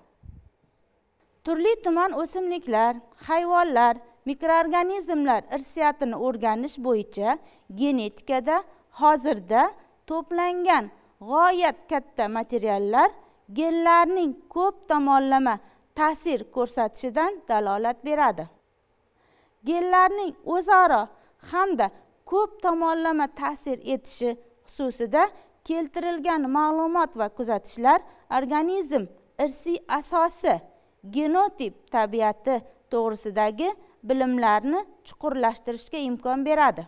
Turli tuman o'simliklar, hayvonlar, mikroorganizmlar irsiyatini o'rganish bo'yicha genetikada hozirda to'plangan g'oyat katta materiallar genlarning ko'p tomonlama ta'sir ko'rsatishidan dalolat beradi. Genlarning o'zaro hamda ko'p tomonlama ta'sir etishi xususida keltirilgan ma'lumot va kuzatishlar organizm irsiy asosi, genotip tabiati to'g'risidagi bilimlarni chuqurlashtirishga imkon beradi.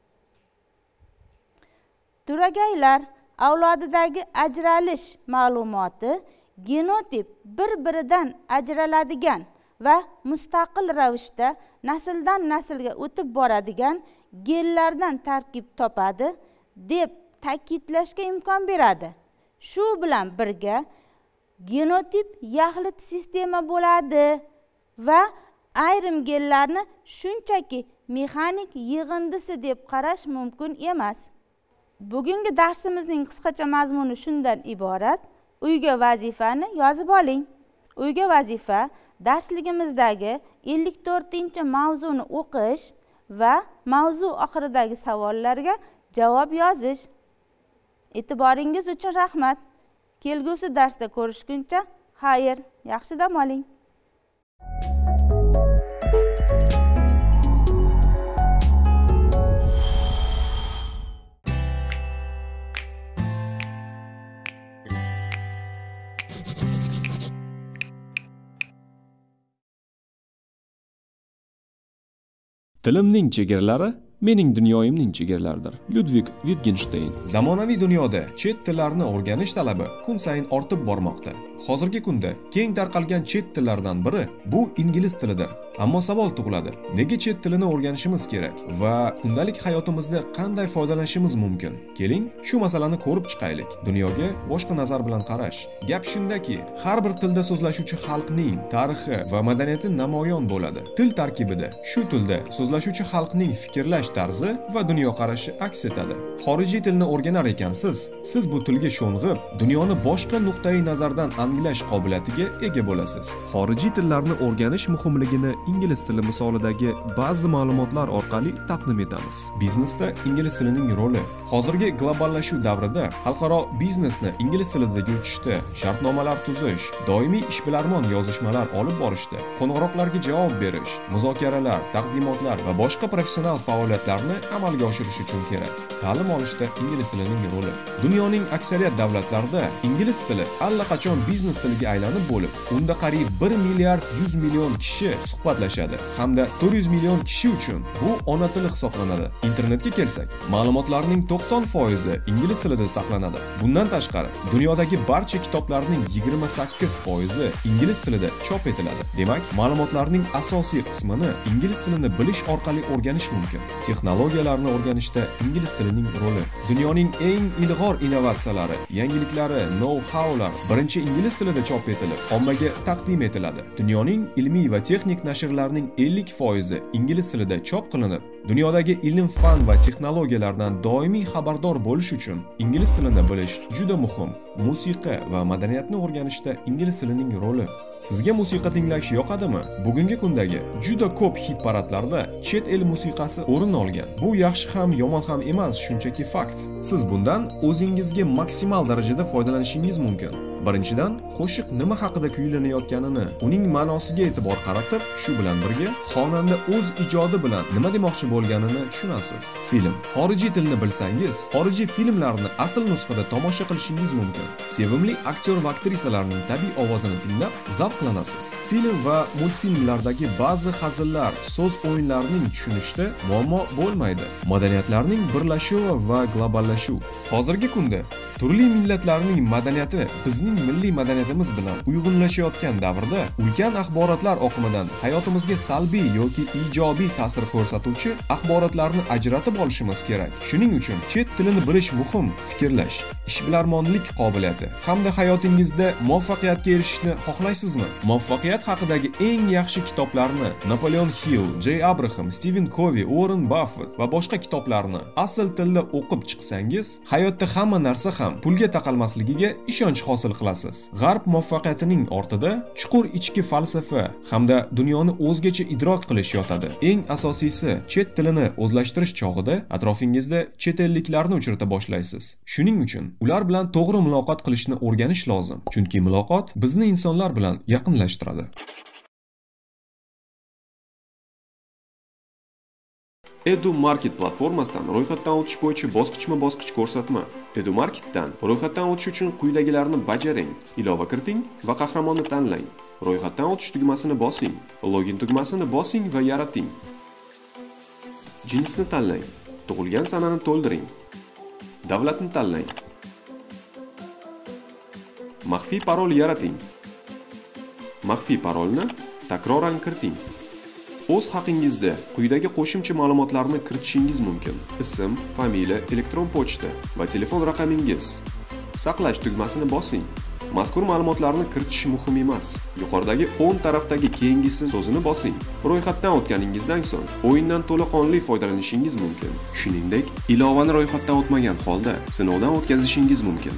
Turagaylar avlodidagi ajralish ma'lumoti genotip bir-biridan ajraladigan va mustaqil ravishda nasldan naslga o'tib boradigan genlardan tarkib topadi deb ta'kidlashga imkon beradi. Shu bilan birga genotip yaxlit sistema bo'ladi va ayrim genlarni shunchaki mexanik yig'indisi deb qarash mumkin emas. Bugungi darsimizning qisqacha mazmuni shundan iborat. Uyga vazifani yozib oling. Uyga vazifa darsligimizdagi ellik to'rtinchi mavzuni o'qish va mavzu oxiridagi savollarga javob yozish. E'tiboringiz uchun rahmat. Kelgusi darsda ko'rishguncha xayr, yaxshi dam oling. Tilimning chegaralari mening dunyoyimning chegaralaridir. Ludvig Wittgenstein. Zamonaviy dunyoda chet tillarini o'rganish talabi kun sayin ortib bormoqda. Hozirgi kunda keng tarqalgan chet tillaridan biri bu ingliz tilidir. Ammo savol tug'iladi. Nega chet tilini o'rganishimiz kerak va kundalik hayotimizda qanday foydalanishimiz mumkin? Keling, shu masalani ko'rib chiqaylik. Dunyoga boshqa nazar bilan qarash. Gap shundaki, har bir tilda so'zlashuvchi xalqning tarixi va madaniyati namoyon bo'ladi. Til tarkibida shu tilda so'zlashuvchi xalqning fikrlash tarzi va dunyoqarashi aks etadi. Xorijiy tilni o'rganar ekansiz, siz bu tilga sho'ng'ib, dunyoni boshqa nuqtai nazardan anglash qobiliyatiga ega bo'lasiz. Xorijiy tillarni o'rganish muhimligini ingliz tili misolidagi ba'zi ma'lumotlar orqali taqdim etamiz. Biznesda ingliz tilining roli. Hozirgi globallashuv davrida xalqaro biznesni ingliz tilida yuritishda, shartnomalar tuzish, doimiy ishbilarmon yozishmalar olib borishda, qo'ng'iroqlarga javob berish, muzokaralar, taqdimotlar va boshqa professional faoliyatlarni amalga oshirish uchun kerak. Ta'lim olishda ingliz tilining roli. Dunyoning aksariyat davlatlarida ingliz tili allaqachon biznes biznes tiliga aylanib bo'lib, unda qariyb bir milliard yuz million kishi suhbatlashadi hamda to'rt yuz million kishi uchun bu ona tili hisoblanadi. Internetga kelsak, ma'lumotlarning to'qson foizi ingliz tilida saqlanadi. Bundan tashqari, dunyodagi barcha kitoblarning yigirma sakkiz foizi ingliz tilida chop etiladi. Demak, ma'lumotlarning asosiy qismini ingliz tilini bilish orqali o'rganish mumkin. Texnologiyalarni o'rganishda ingliz tilining roli. Dunyoning eng ilg'or innovatsiyalari, yangiliklari, know-howlar birinchi ingliz tilida chop etilib, ommaga taqdim etiladi. Dunyoning ilmiy va texnik nashrlarining ellik foizi ingliz tilida chop qilinib, dunyodagi ilm, fan va texnologiyalardan doimiy xabardor bo'lish uchun ingliz tilini bilish juda muhim. Musiqa va madaniyatni o'rganishda ingliz tilining roli. Sizga musiqa tinglash yoqadimi? Bugungi kundagi juda ko'p hit paradlarda chet el musiqasi o'rin olgan. Bu yaxshi ham, yomon ham emas, shunchaki fakt. Siz bundan o'zingizga maksimal darajada foydalanishingiz mumkin. Birinchidan, qo'shiq nima haqida kuylanayotganini, uning ma'nosiga e'tibor qaratib, shu bilan birga xonanda o'z ijodi bilan nima demoqchi bo'lganini tushunasiz. Film. Xorijiy tilni bilsangiz, xorijiy filmlarni asl nusxada tomosha qilishingiz mumkin. Sevimli aktyor va aktrisalarning tabiiy ovozini tinglab zavqlanasiz. Film va multfilmlardagi ba'zi hazillar, so'z o'yinlarining tushunishda muammo bo'lmaydi. Madaniyatlarning birlashuvi va globallashuv. Hozirgi kunda turli millatlarning madaniyati bizning milliy madaniyatimiz bilan uyg'unlashayotgan davrda ulkan axborotlar oqimidan hayotimizga salbiy yoki ijobiy ta'sir ko'rsatuvchi axborotlarni ajratib olishimiz kerak. Shuning uchun chet tilini bilish muhim. Fikrlash, ishbilarmonlik qobiliyati hamda hayotingizda muvaffaqiyatga erishishni xohlaysizmi? Muvaffaqiyat haqidagi eng yaxshi kitoblarni Napoleon Hill, Jay Abraham, Stephen Covey, Warren Buffett va boshqa kitoblarni asl tilda o'qib chiqsangiz, hayotda hamma narsa ham pulga taqalmasligiga ishonch hosil qilasiz. G'arb muvaffaqiyatining ortida chuqur ichki falsafa hamda dunyoni o'zgacha idrok qilish yotadi. Eng asosiysi, chet tilini o'zlashtirish chog'ida atrofingizda chet elliklarni uchrata boshlaysiz. Shuning uchun ular bilan to'g'ri muloqot qilishni o'rganish lozim. Chunki muloqot bizni insonlar bilan yaqinlashtiradi. EduMarket platformasidan ro'yxatdan o'tish bo'yicha bosqichma-bosqich ko'rsatma. EduMarketdan ro'yxatdan o'tish uchun quyidagilarni bajaring. Ilova kiriting va qahramonni tanlang. Ro'yxatdan o'tish tugmasini bosing. Login tugmasini bosing va yarating. Jinsni tanlang. Tug'ilgan sanani to'ldiring. Davlatni tanlang. Maxfiy parol yarating. Maxfiy parolni takroran kiriting. O'z haqingizda quyidagi qo'shimcha ma'lumotlarni kiritishingiz mumkin. Ism, familiya, elektron pochta va telefon raqamingiz. Saqlash tugmasini bosing. Mazkur ma'lumotlarni kiritish muhim emas. Yuqoridagi o'ng tarafdagi keyingisi so'zini bosing. Ro'yxatdan o'tganingizdan so'ng o'yindan to'laqonli foydalanishingiz mumkin. Shuningdek, ilovani ro'yxatdan o'tmagan holda sinovdan o'tkazishingiz mumkin.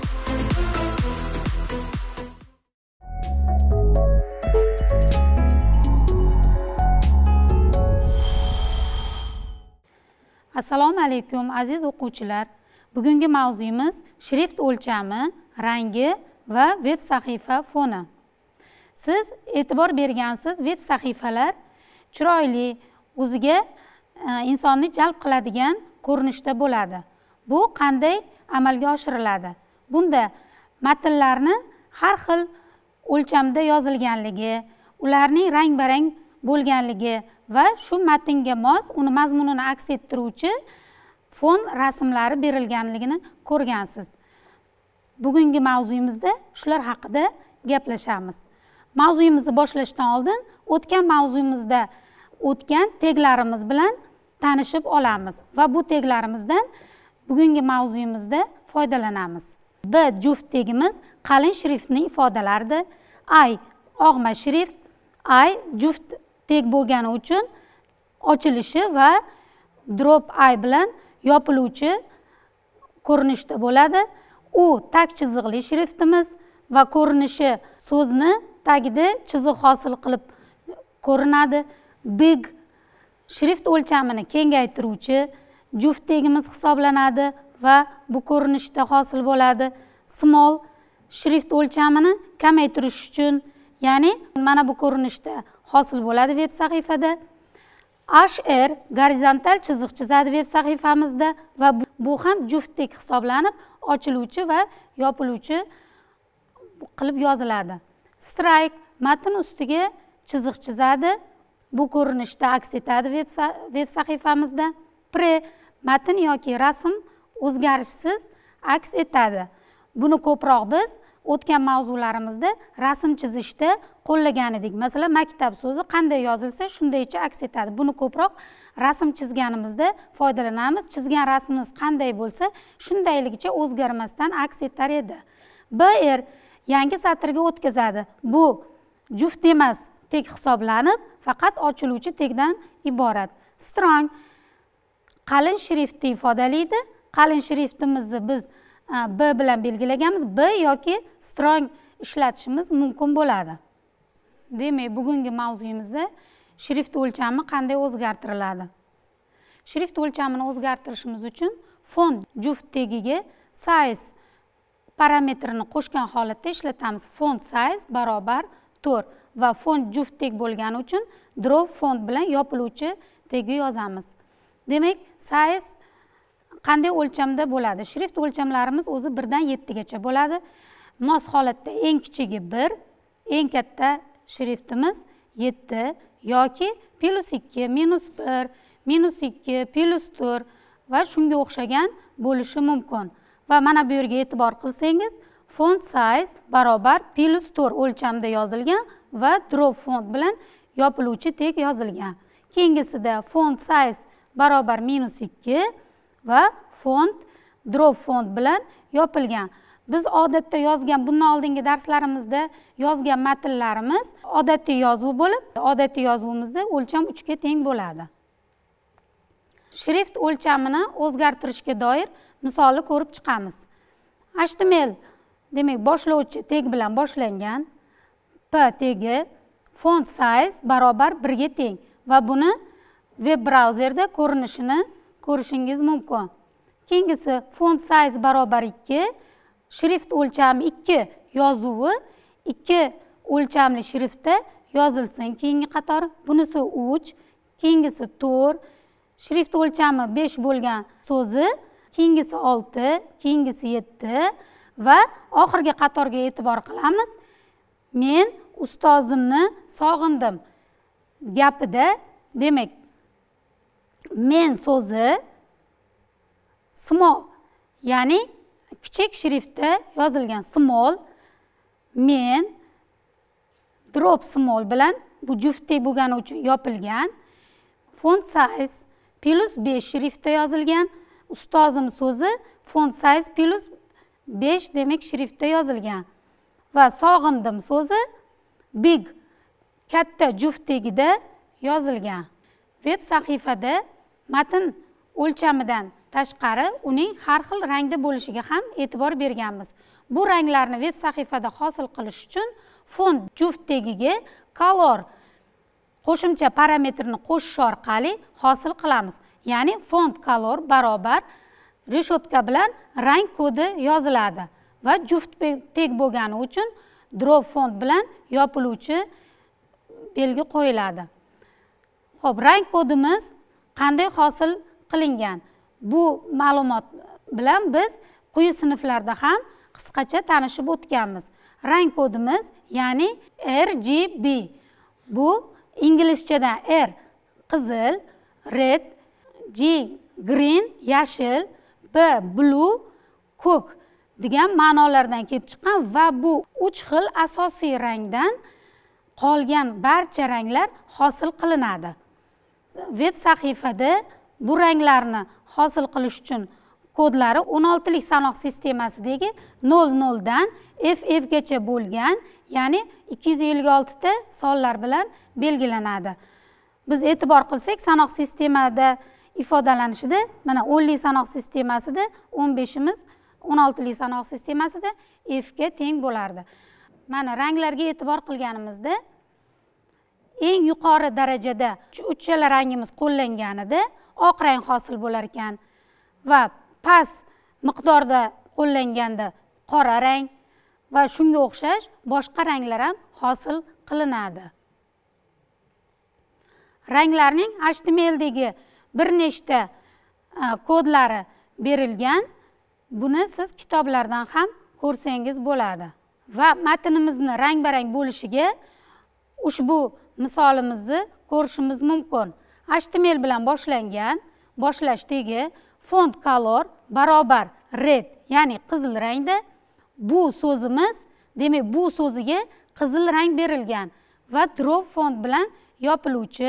Assalomu alaykum aziz o'quvchilar. Bugungi mavzuyimiz shrift o'lchami, rangi va veb sahifa foni. Siz e'tibor bergansiz, veb sahifalar chiroyli, o'ziga insonni jalb qiladigan ko'rinishda bo'ladi. Bu qanday amalga oshiriladi? Bunda matnlarni har xil o'lchamda yozilganligi, ularning rang-barang bo'lganligi va shu matnga mos, uni mazmunini aks ettiruvchi fon rasmlari berilganligini ko'rgansiz. Bugungi mavzuyimizda shular haqida gaplashamiz. Mavzuyimizni boshlashdan oldin o'tgan mavzuyimizda o'tgan teglarimiz bilan tanishib olamiz va bu teglarimizdan bugungi mavzuyimizda foydalanamiz. B juft tegimiz qalin shriftning ifodalaridir. Ay og'ma shrift, ay juft teg bo'lgani uchun ochilishi va drop ay bilan yopiluvchi ko'rinishda bo'ladi. U tag chiziqli shriftimiz va ko'rinishi so'zni tagida chiziq hosil qilib ko'rinadi. Big shrift o'lchamini kengaytiruvchi juft tegimiz hisoblanadi va bu ko'rinishda hosil bo'ladi. Small shrift o'lchamini kamaytirish uchun, ya'ni mana bu ko'rinishda hosil bo'ladi veb sahifada. H R gorizontal chiziq chizadi veb sahifamizda va bu ham juft tek hisoblanib ochiluvchi va yopiluvchi qilib yoziladi. Strike matn ustiga chiziq chizadi. Bu ko'rinishda aks etadi veb sahifamizda. Pre matn yoki rasm o'zgarishsiz aks etadi. Buni ko'proq biz o'tgan mavzularimizda rasm chizishda qo'llagan edik. Masalan, maktab so'zi qanday yozilsa, shundaycha aks etadi. Buni ko'proq rasm chizganimizda foydalanamiz. Chizgan rasmimiz qanday bo'lsa, shundayligicha o'zgarmasdan aks etar edi. Bir yangi satrga o'tkazadi. Bu juft emas, tek hisoblanib, faqat ochiluvchi tekdan iborat. Strong qalin shriftni ifodalaydi. Qalin shriftimizni biz B bilan belgilaganmiz. B yoki strong ishlatishimiz mumkin bo'ladi. Demak, bugungi mavzuyimizda shrift o'lchami qanday o'zgartiriladi? Shrift o'lchamini o'zgartirishimiz uchun font juft tegiga size parametrini qo'shgan holatda ishlatamiz. Font size barobar to'rt va font juft teg bo'lgani uchun drop font bilan yopiluvchi tegi yozamiz. Demak, size qanday o'lchamda bo'ladi? Shrift o'lchamlarimiz o'zi birdan yettigacha bo'ladi. Mos holatda eng kichigi bir, eng katta shriftimiz yetti yoki plus ikki, minus bir, minus ikki, plus to'rt va shunga o'xshagan bo'lishi mumkin. Va mana bu yerga e'tibor qilsangiz, font size barobar plus to'rt o'lchamda yozilgan va drop font bilan yopiluvchi tek yozilgan. Keyingisida font size barobar minus ikki va font drop font bilan yopilgan. Biz odatda yozgan, bundan oldingi darslarimizda yozgan matnlarimiz odatiy yozuv bo'lib, odatiy yozuvimizda o'lcham uch ga teng bo'ladi. Shrift o'lchamini o'zgartirishga doir misolni ko'rib chiqamiz. H T M L demak boshlovchi teg bilan boshlangan. P tegi font size barobar bir ga teng va buni web brauzerda ko'rinishini ko'rishingiz mumkin. Keyingisi font size barobar ikki, shrift o'lchami ikki yozuvi ikki o'lchamli shriftda yozilsin. Keyingi qator bunisi uch, keyingisi to'rt, shrift o'lchami besh bo'lgan so'zi, keyingisi olti, keyingisi yetti va oxirgi qatorga e'tibor qilamiz. Men ustozimni sog'indim gapida, demak, men so'zi small, ya'ni kichik shriftda yozilgan small, men drop small bilan bu juftdek bo'lgani uchun yopilgan. Font size plus besh shriftda yozilgan. Ustozim so'zi font size plus besh demak shriftda yozilgan. Va sog'indim so'zi big katta juftdagida yozilgan. Web sahifada matn o'lchamidan tashqari uning har xil rangda bo'lishiga ham e'tibor berganmiz. Bu ranglarni web sahifada hosil qilish uchun font juft tegiga color qo'shimcha parametrini qo'shish orqali hosil qilamiz. Ya'ni font color barobar reshotka bilan rang kodi yoziladi va juft teg bo'lgani uchun drop font bilan yopiluvchi belgi qo'yiladi. Xo'p, rang kodimiz qanday hosil qilingan? Bu ma'lumot bilan biz quyi sinflarda ham qisqacha tanishib o'tganmiz. Rang kodimiz, ya'ni R G B. Bu inglizchadan R qizil, red, G green yashil, B blue ko'k degan ma'nolardan kelib chiqqan va bu uch xil asosiy rangdan qolgan barcha ranglar hosil qilinadi. Web sahifada bu ranglarni hosil qilish uchun kodlari o'n oltilik sanoq sistemasidagi nol nol dan F F gacha bo'lgan, ya'ni ikki yuz ellik olti ta sonlar bilan belgilanadi. Biz e'tibor qilsak, sanoq sistemada ifodalanishida mana o'nlik sanoq sistemasida o'n beshimiz o'n oltilik sanoq sistemasida F ga teng bo'lardi. Mana ranglarga e'tibor qilganimizda eng yuqori darajada uchala rangimiz qo'llanganida oq rang hosil bo'lar ekan va past miqdorda qo'llanganda qora rang va shunga o'xshash boshqa ranglar ham hosil qilinadi. Ranglarning H T M L dagi bir nechta kodlari berilgan. Buni siz kitoblardan ham ko'rsangiz bo'ladi. va matnimizni rang barang bo'lishiga ushbu misolimizni ko'rishimiz mumkin. H T M L bilan boshlangan boshlash tegi font color barobar red, ya'ni qizil rangda. Bu so'zimiz, demak bu so'ziga qizil rang berilgan va drop font bilan yopiluvchi.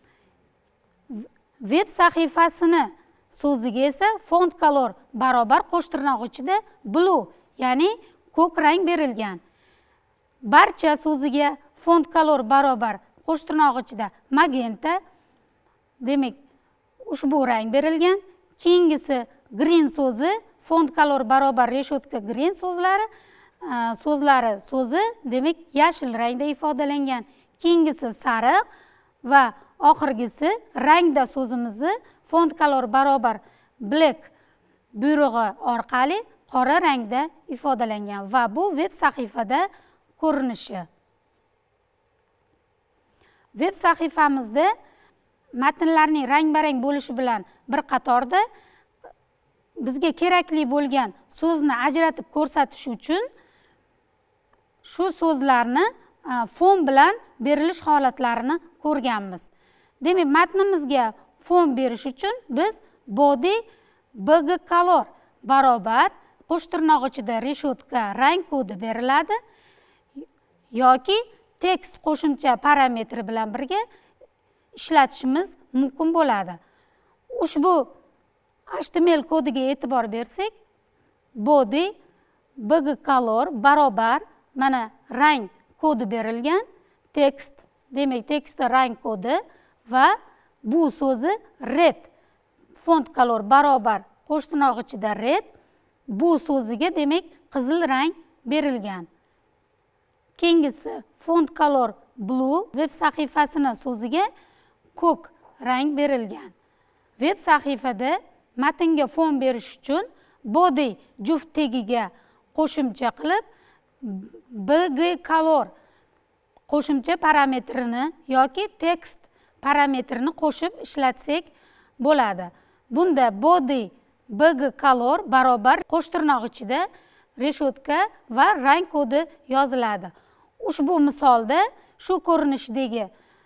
Web sahifasini so'ziga esa font color barobar qo'sh tirnoq ichida blue, ya'ni ko'k rang berilgan. Barcha so'ziga font color barobar qo'sh tirnoq ichida magenta, demak ushbu rang berilgan. Keyingisi green so'zi, font color barobar reshotka green so'zlari, so'zlari so'zi, demak yashil rangda ifodalangan. Keyingisi sariq va oxirgisi rangda so'zimizni font color barobar black buyrug'i orqali qora rangda ifodalangan va bu web sahifada ko'rinishi. Web sahifamizda matnlarning rang-barang bo'lishi bilan bir qatorda bizga kerakli bo'lgan so'zni ajratib ko'rsatish uchun shu so'zlarni fon bilan berilish holatlarini ko'rganmiz. Demak, matnimizga fon berish uchun biz body bg color barobar qo'sh tirnoq ichida reshotka rang kodi beriladi yoki tekst qo'shimcha parametri bilan birga ishlatishimiz mumkin bo'ladi. Ushbu H T M L kodiga e'tibor bersak, body bg color barobar mana rang kodi berilgan, tekst, demak tekstda rang kodi va bu so'zi red, font color barobar qo'sh tirnoq ichida red, bu so'ziga demak qizil rang berilgan. Keyingisi font color blue, web sahifasini so'ziga ko'k rang berilgan. Web sahifada matnga fon berish uchun body juft tagiga qo'shimcha qilib bg color qo'shimcha parametrini yoki tekst parametrini qo'shib ishlatsak bo'ladi. Bunda body bg color barobar qo'sh tirnoq ichida reshotka va rang kodi yoziladi. Ushbu misolda shu ko'rinishdagi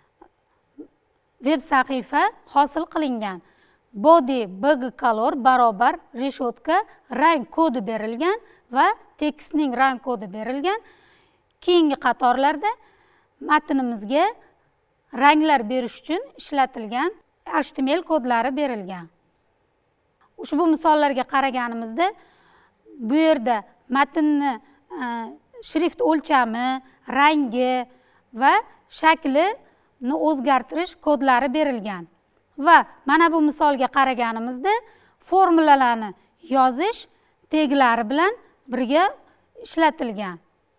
web sahifa hosil qilingan. Body bg color barobar reshotka rang kodi berilgan va tekstning rang kodi berilgan. Keyingi qatorlarda matnimizga ranglar berish uchun ishlatilgan H T M L kodlari berilgan. Ushbu misollarga qaraganimizda bu yerda matnni shrift o'lchami, rangi va shaklini o'zgartirish kodlari berilgan. Va mana bu misolga qaraganimizda formulalarni yozish teglari bilan birga ishlatilgan.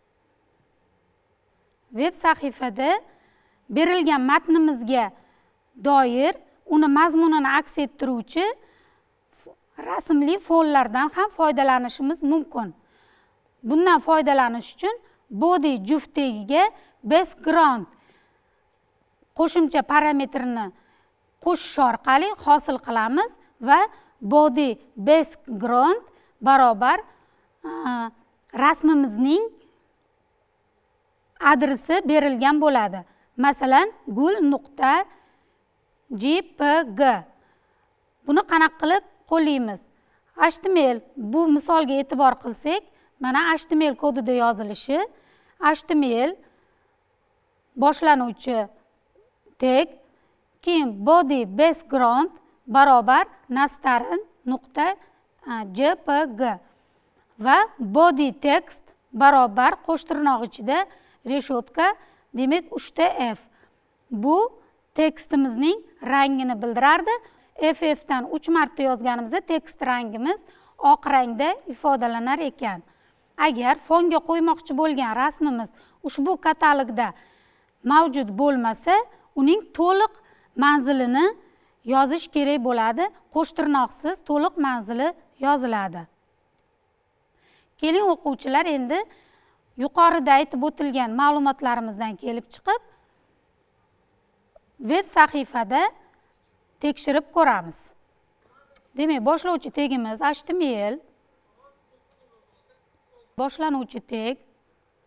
Web sahifada berilgan matnimizga doir uni mazmunini aks ettiruvchi rasmli fonlardan ham foydalanishimiz mumkin. Bundan foydalanish uchun body juft tagiga background qo'shimcha parametrini qo'shish orqali hosil qilamiz va body background barobar rasmimizning adresi berilgan bo'ladi. Masalan, gul nuqta jpg. Buni qanaqa qilib qo'llaymiz? H T M L, bu misolga e'tibor qilsak, mana H T M L kodida yozilishi, H T M L boshlanuvchi tag, keyin body background barobar nastarin nuqta jpg va body text barobar qo'sh tirnoq ichida reshotka, demak uchta F. Bu tekstimizning rangini bildirardi. F F dan uch marta yozganimizda tekst rangimiz oq rangda ifodalanar ekan. Agar fonga qo'ymoqchi bo'lgan rasmimiz ushbu katalogda mavjud bo'lmasa, uning to'liq manzilini yozish kerak bo'ladi. Qo'sh tirnoqsiz to'liq manzili yoziladi. Keling o'quvchilar, endi yuqorida aytib o'tilgan ma'lumotlarimizdan kelib chiqib, web sahifada tekshirib ko'ramiz. Demak, boshlovchi tegimiz H T M L, boshlanuvchi tag,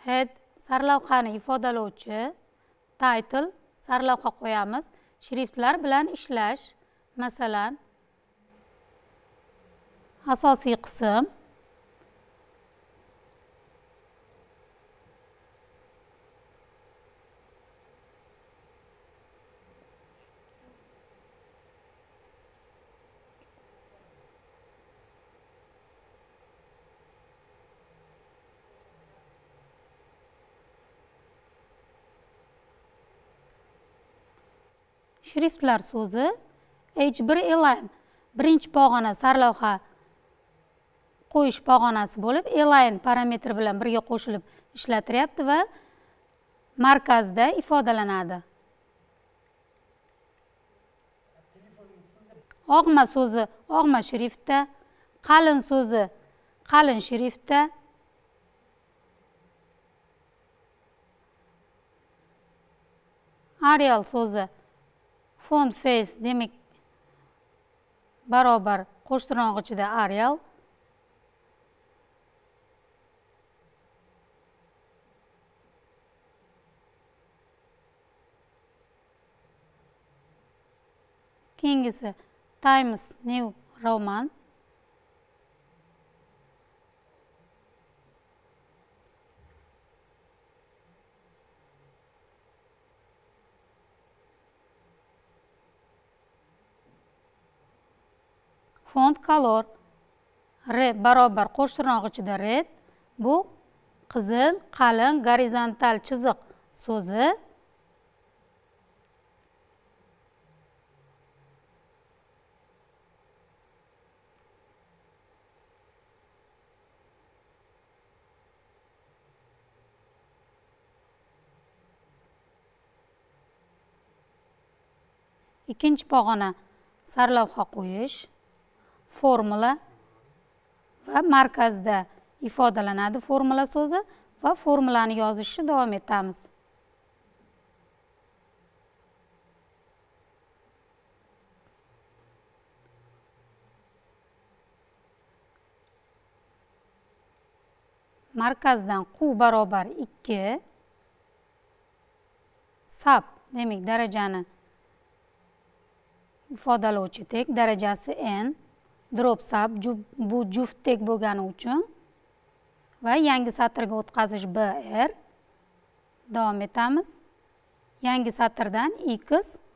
head sarlavhani ifodalovchi, title sarlavha qo'yamiz. Shriftlar bilan ishlash, masalan, asosiy qism, shriftlar so'zi H bir align birinchi pog'ona sarlavha qo'yish pog'onasi bo'lib, align parametri bilan birga qo'shilib ishlatilyapti va markazda ifodalanadi. Og'ma so'zi og'ma shriftda, qalin so'zi qalin shriftda, Arial so'zi font face demak barobar qo'shtirnoq ichida Arial. Keyingisi Times New Roman. Font color red barobar qo'shtirnoq ichida red. Bu qizil, qalin, gorizontal chiziq so'zi. Ikkinchi pog'ona sarlavha qo'yish, formula va markazda ifodalanadi formula so'zi va formulani yozishni davom etamiz. Markazdan q barobar ikki, sub demak darajani ifodalovchi tek, darajasi n, drop sub bu juft tek bo'lgani uchun va yangi satrga o'tkazish br. Davom etamiz. Yangi satrdan x,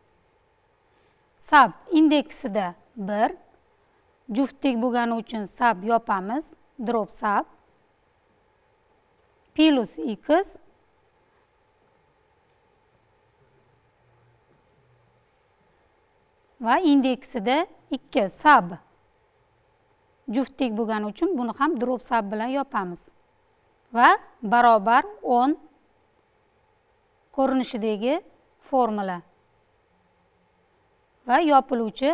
sub indeksida bir, juft tek bo'lgani uchun sub yopamiz, drop sub, plus x, va indeksida ikki, sub juft tek bo'lgani uchun buni ham drop sub bilan yopamiz va barobar o'n ko'rinishidagi formula va yopiluvchi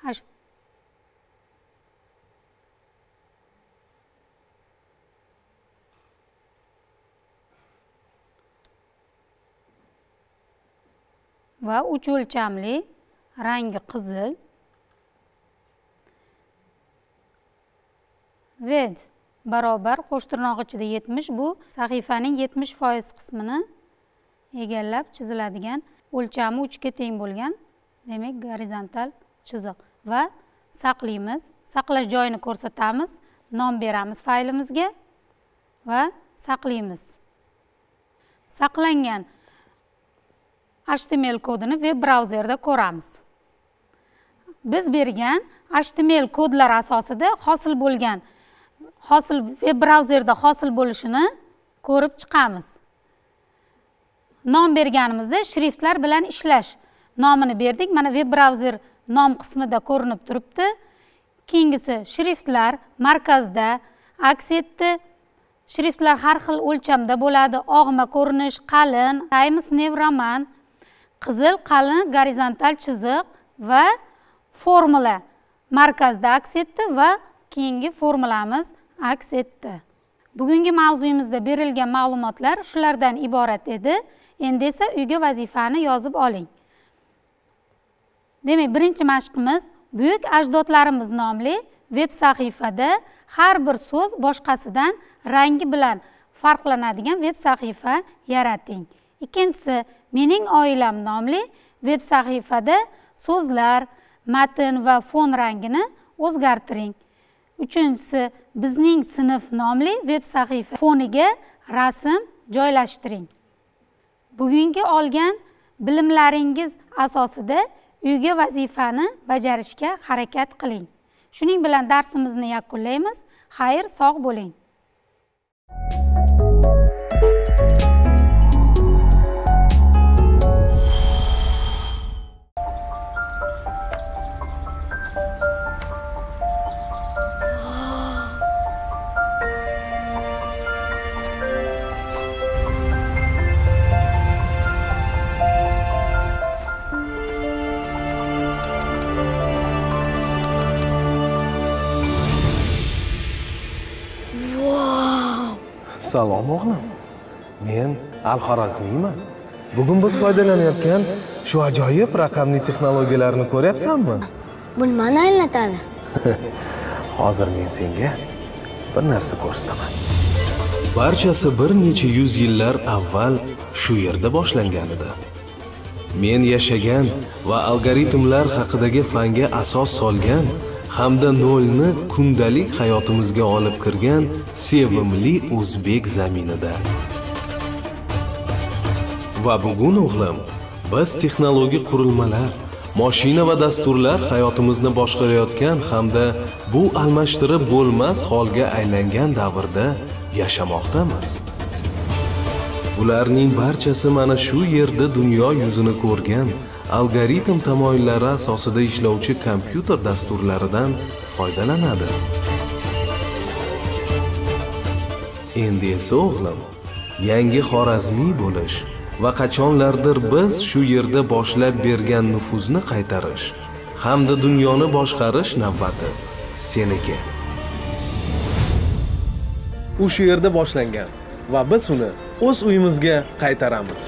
va uch o'lchamli rangi qizil, width barobar qo'shtirnoq ichida yetmish, bu sahifaning yetmish foiz qismini egallab chiziladigan, o'lchami uch ga teng bo'lgan, demak gorizontal chiziq va saqlaymiz. Saqlash joyini ko'rsatamiz, nom beramiz faylimizga va saqlaymiz. Saqlangan H T M L kodini web brauzerda ko'ramiz. Biz bergan H T M L kodlar asosida hosil bo'lgan hosil web brauzerda hosil bo'lishini ko'rib chiqamiz. Nom berganimizda shriftlar bilan ishlash nomini berdik. Mana web brauzer nom qismida ko'rinib turibdi. Keyingisi shriftlar markazda aks etdi. Shriftlar har xil o'lchamda bo'ladi. Og'ma ko'rinish, qalin, Times New Roman, qizil, qalin, gorizontal chiziq va formula markazda aks etdi va keyingi formulamiz aks etdi. Bugungi mavzuyimizda berilgan ma'lumotlar shulardan iborat edi. Endi esa uyga vazifani yozib oling. Demak, birinchi mashqimiz Buyuk ajdodlarimiz nomli veb sahifada har bir so'z boshqasidan rangi bilan farqlanadigan web sahifa yarating. Ikkinchisi, Mening oilam nomli web sahifada so'zlar, matn va fon rangini o'zgartiring. Uchinchisi, Bizning sinf nomli web sahifa foniga rasm joylashtiring. Bugungi olgan bilimlaringiz asosida uyga vazifani bajarishga harakat qiling. Shuning bilan darsimizni yakunlaymiz. Xayr, sog' bo'ling. Salom o'g'lim. Men Al-Xorazmiyman. Bugun biz foydalanayotgan shu ajoyib raqamli texnologiyalarni ko'ryapsanmi? Bu nimani anglatadi? Hozir men senga bir narsa ko'rsataman. Barchasi bir necha yuz yillar avval shu yerda boshlangan edi. Men yashagan va algoritmlar haqidagi fanga asos solgan hamda nolni kundalik hayotimizga olib kirgan sevimli o'zbek zaminida. Va bugun o'g'lim, biz texnologik qurilmalar, mashina va dasturlar hayotimizni boshqarayotgan hamda bu almashtirib bo'lmas holga aylangan davrda yashamoqdamiz. Bularning barchasi mana shu yerda dunyo yuzini ko'rgan algoritm tamoyillari asosida ishlovchi kompyuter dasturlaridan foydalanadi. Endi esa o'g'lim, yangi Xorazmiy bo'lish va qachonlardir biz shu yerda boshlab bergan nufuzni qaytarish hamda dunyoni boshqarish navbati seniki. U shu yerda boshlangan va biz uni o'z uyimizga qaytaramiz.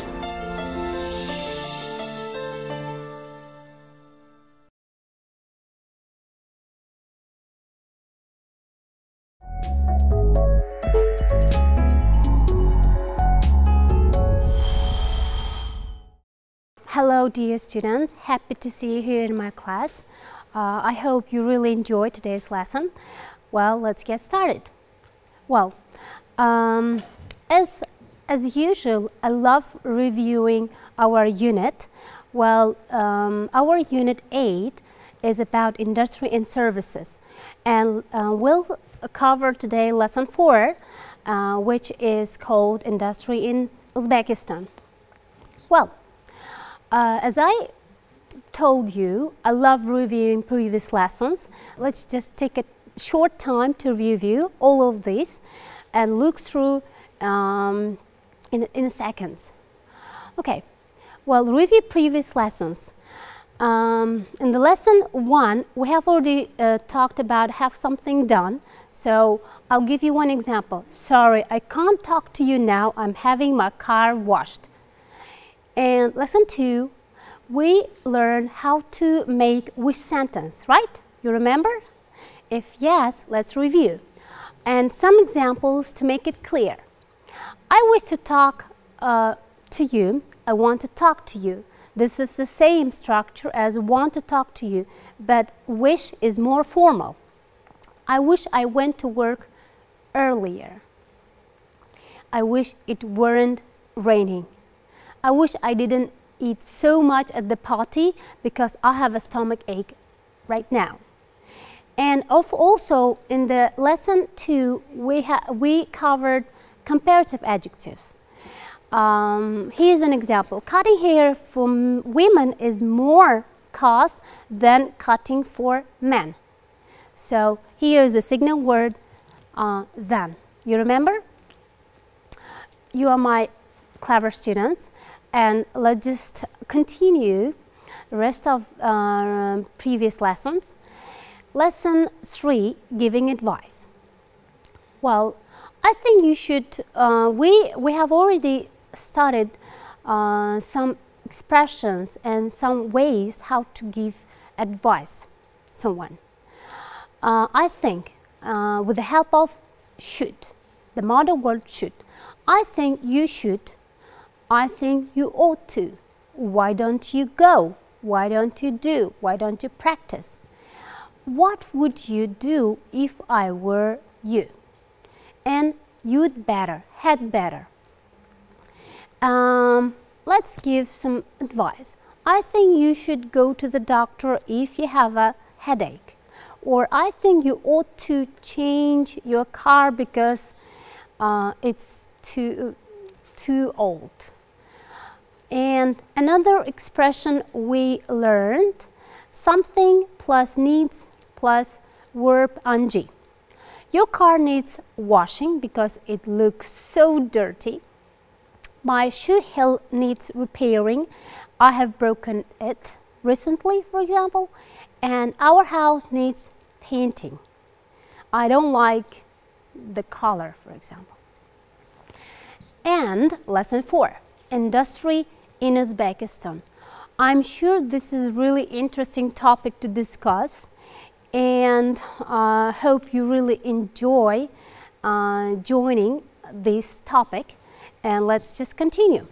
Hello dear students, happy to see you here in my class. Uh, I hope you really enjoyed today's lesson. Well, let's get started. Well, um, as, as usual, I love reviewing our unit. Well, um, our unit eight is about industry and services. And uh, we'll cover today lesson four, uh, which is called Industry in Uzbekistan. Well, Uh, as I told you, I love reviewing previous lessons. Let's just take a short time to review all of this and look through um, in, in seconds. Okay, well, review previous lessons. Um, in the lesson one, we have already uh, talked about have something done. So I'll give you one example. Sorry, I can't talk to you now. I'm having my car washed. And lesson two, we learn how to make which sentence, right? You remember? If yes, let's review. And some examples to make it clear. I wish to talk uh, to you. I want to talk to you. This is the same structure as want to talk to you, but wish is more formal. I wish I went to work earlier. I wish it weren't raining. I wish I didn't eat so much at the party because I have a stomach ache right now. And of also in the lesson two, we, we covered comparative adjectives. Um, here's an example. Cutting hair for women is more cost than cutting for men. So here is the signal word uh, than. You remember? You are my clever students. And let's just continue the rest of uh, previous lessons. Lesson three, giving advice. Well, I think you should, uh, we, we have already started uh, some expressions and some ways how to give advice someone. Uh, I think uh, with the help of should, the modal word should, I think you should. I think you ought to. Why don't you go? Why don't you do? Why don't you practice? What would you do if I were you? And you'd better, had better. Um, let's give some advice. I think you should go to the doctor if you have a headache. Or I think you ought to change your car because uh, it's too, too old. And another expression we learned, something plus needs plus verb ing. Your car needs washing because it looks so dirty. My shoe heel needs repairing. I have broken it recently, for example. And our house needs painting. I don't like the color, for example. And lesson four, industry in Uzbekistan. I'm sure this is a really interesting topic to discuss, and uh, hope you really enjoy uh, joining this topic. And let's just continue.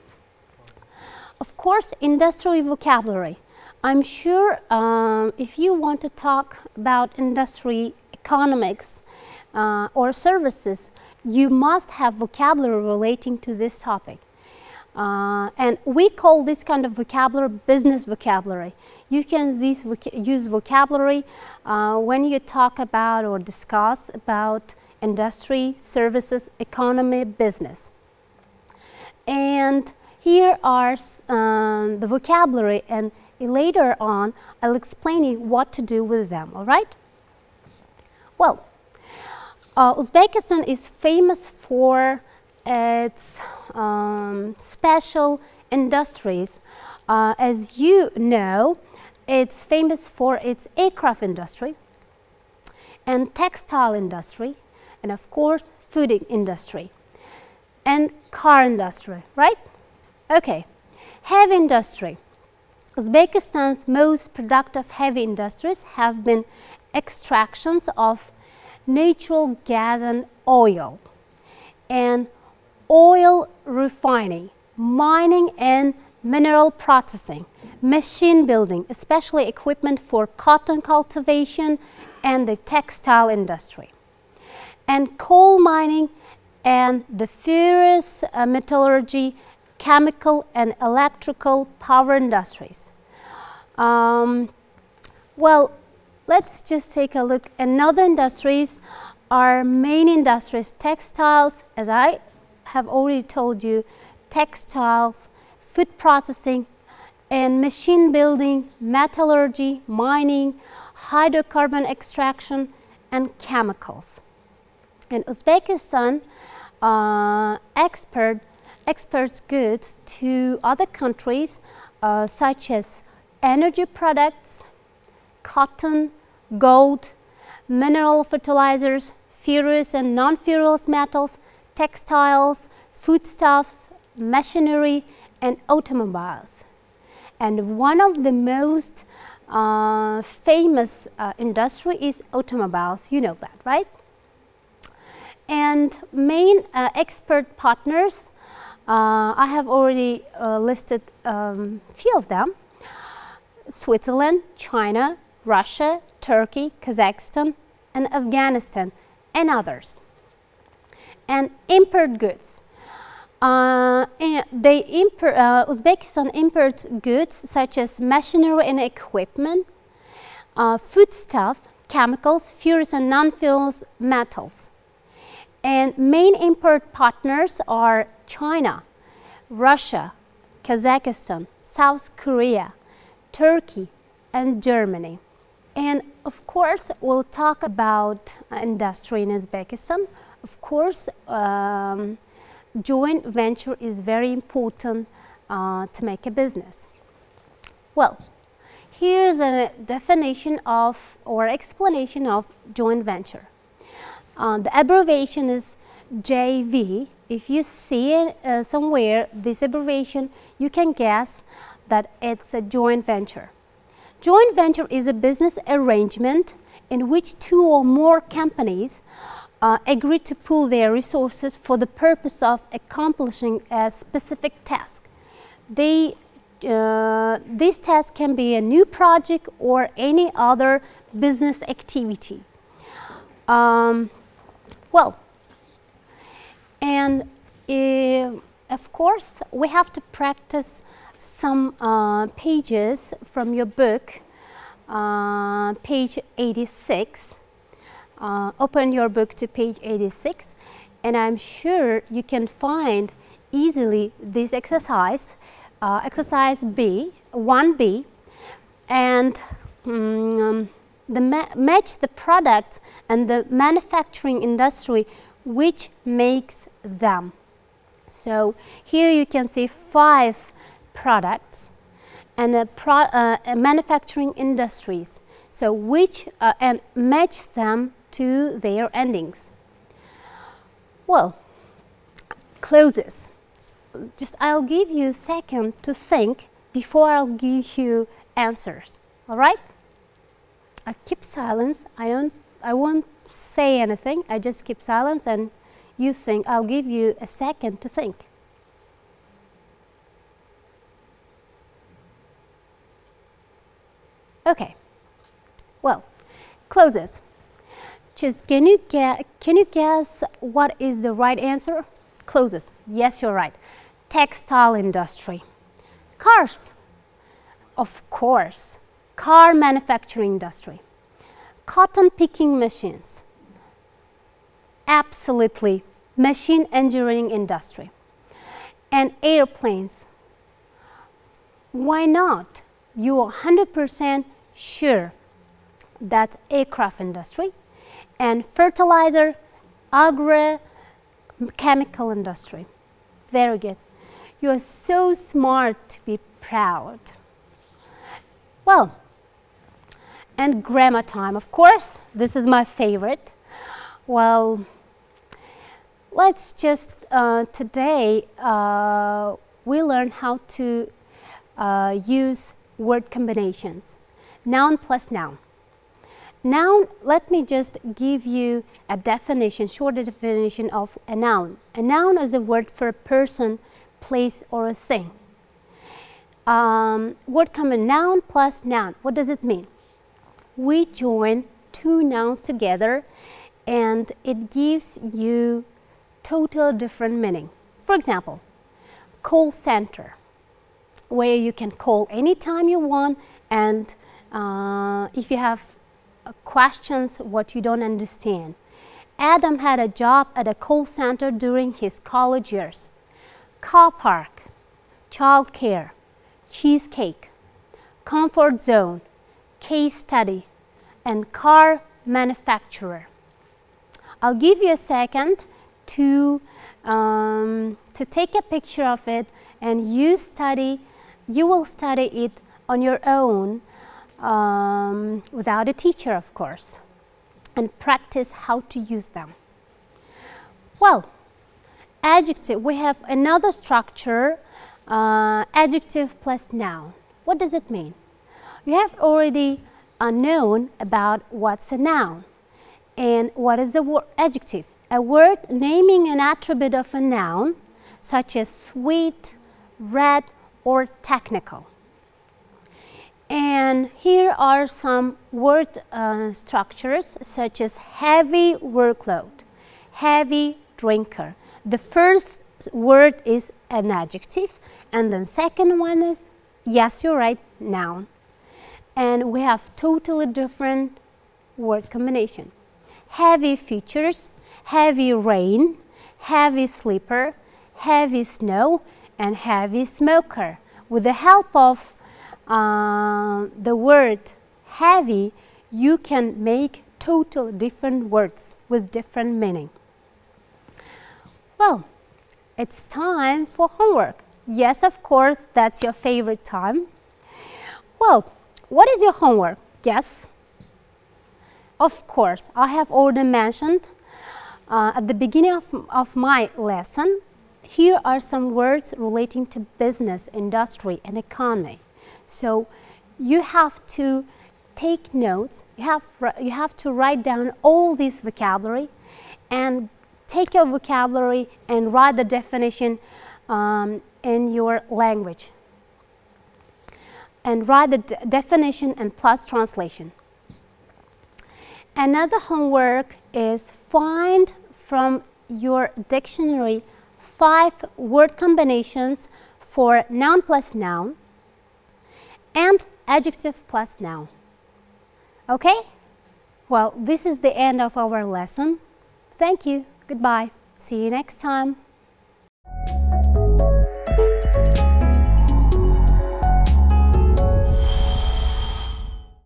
Of course, industry vocabulary. I'm sure um, if you want to talk about industry, economics, uh, or services, you must have vocabulary relating to this topic. Uh, and we call this kind of vocabulary business vocabulary. You can this voc use vocabulary uh, when you talk about or discuss about industry, services, economy, business. And here are uh, the vocabulary, and later on I'll explain you what to do with them, all right? Well, uh, Uzbekistan is famous for its um, special industries. Uh, as you know, it's famous for its aircraft industry and textile industry, and of course food industry and car industry, right? Okay, heavy industry. Uzbekistan's most productive heavy industries have been extractions of natural gas and oil, and oil refining, mining and mineral processing, machine building, especially equipment for cotton cultivation and the textile industry, and coal mining and the ferrous uh, metallurgy, chemical and electrical power industries. Um, well, let's just take a look. Another industries are main industries, textiles, as I have already told you, textiles, food processing, and machine building, metallurgy, mining, hydrocarbon extraction, and chemicals. And Uzbekistan uh, export, exports goods to other countries uh, such as energy products, cotton, gold, mineral fertilizers, ferrous and non-ferrous metals, textiles, foodstuffs, machinery, and automobiles. And one of the most uh, famous uh, industry is automobiles. You know that, right? And main uh, export partners, uh, I have already uh, listed um, few of them: Switzerland, China, Russia, Turkey, Kazakhstan, and Afghanistan, and others. And import goods. Uh, and they import, uh, Uzbekistan imports goods such as machinery and equipment, uh, foodstuff, chemicals, ferrous and non-ferrous metals. And main import partners are China, Russia, Kazakhstan, South Korea, Turkey, and Germany. And of course, we'll talk about industry in Uzbekistan. Of course, um, joint venture is very important uh, to make a business. Well, here's a definition of or explanation of joint venture. Uh, the abbreviation is J V. If you see it uh, somewhere, this abbreviation, you can guess that it's a joint venture. Joint venture is a business arrangement in which two or more companies uh, agree to pool their resources for the purpose of accomplishing a specific task. They, uh, this task can be a new project or any other business activity. Um, well, and uh, of course, we have to practice some uh, pages from your book, uh, page eighty-six. Uh, open your book to page eighty-six, and I'm sure you can find easily this exercise, uh, exercise B, one B, and um, the ma match the product and the manufacturing industry which makes them. So here you can see five products and a pro uh, a manufacturing industries. So which uh, and match them to their endings. Well, closes. Just I'll give you a second to think before I'll give you answers. All right? I keep silence. I don't. I won't say anything. I just keep silence and you think. I'll give you a second to think. Okay. Well, closes. Just can you get? Can you guess what is the right answer? Closes. Yes, you're right. Textile industry. Cars. Of course. Car manufacturing industry. Cotton picking machines. Absolutely. Machine engineering industry. And airplanes. Why not? You are one hundred percent sure that aircraft industry. And fertilizer, agro-chemical industry. Very good. You are so smart to be proud. Well, and grammar time, of course. This is my favorite. Well, let's just, uh, today, uh, we learn how to uh, use word combinations. Noun plus noun. Noun, let me just give you a definition, short definition of a noun. A noun is a word for a person, place, or a thing. Um, word combination, noun plus noun. What does it mean? We join two nouns together and it gives you total different meaning. For example, call center, where you can call anytime you want, and uh, if you have questions what you don't understand. Adam had a job at a call center during his college years. Car park, child care, cheesecake, comfort zone, case study, and car manufacturer. I'll give you a second to, um, to take a picture of it, and you study, you will study it on your own, Um, without a teacher, of course, and practice how to use them. Well, adjective, we have another structure, uh, adjective plus noun. What does it mean? You have already uh, known about what's a noun and what is the word adjective. A word naming an attribute of a noun, such as sweet, red, or technical. And here are some word uh, structures, such as heavy workload, heavy drinker. The first word is an adjective, and the second one is, yes, you're right, noun. And we have totally different word combination. Heavy features, heavy rain, heavy sleeper, heavy snow, and heavy smoker. With the help of Uh, the word heavy, you can make total different words with different meaning. Well, it's time for homework. Yes, of course, that's your favorite time. Well, what is your homework? Yes? Of course, I have already mentioned uh, at the beginning of, of my lesson, here are some words relating to business, industry, and economy. So you have to take notes, you have, you have to write down all this vocabulary, and take your vocabulary and write the definition um, in your language. And write the d definition and plus translation. Another homework is find from your dictionary five word combinations for noun plus noun and adjective plus noun. Okay? Well, this is the end of our lesson. Thank you. Goodbye. See you next time.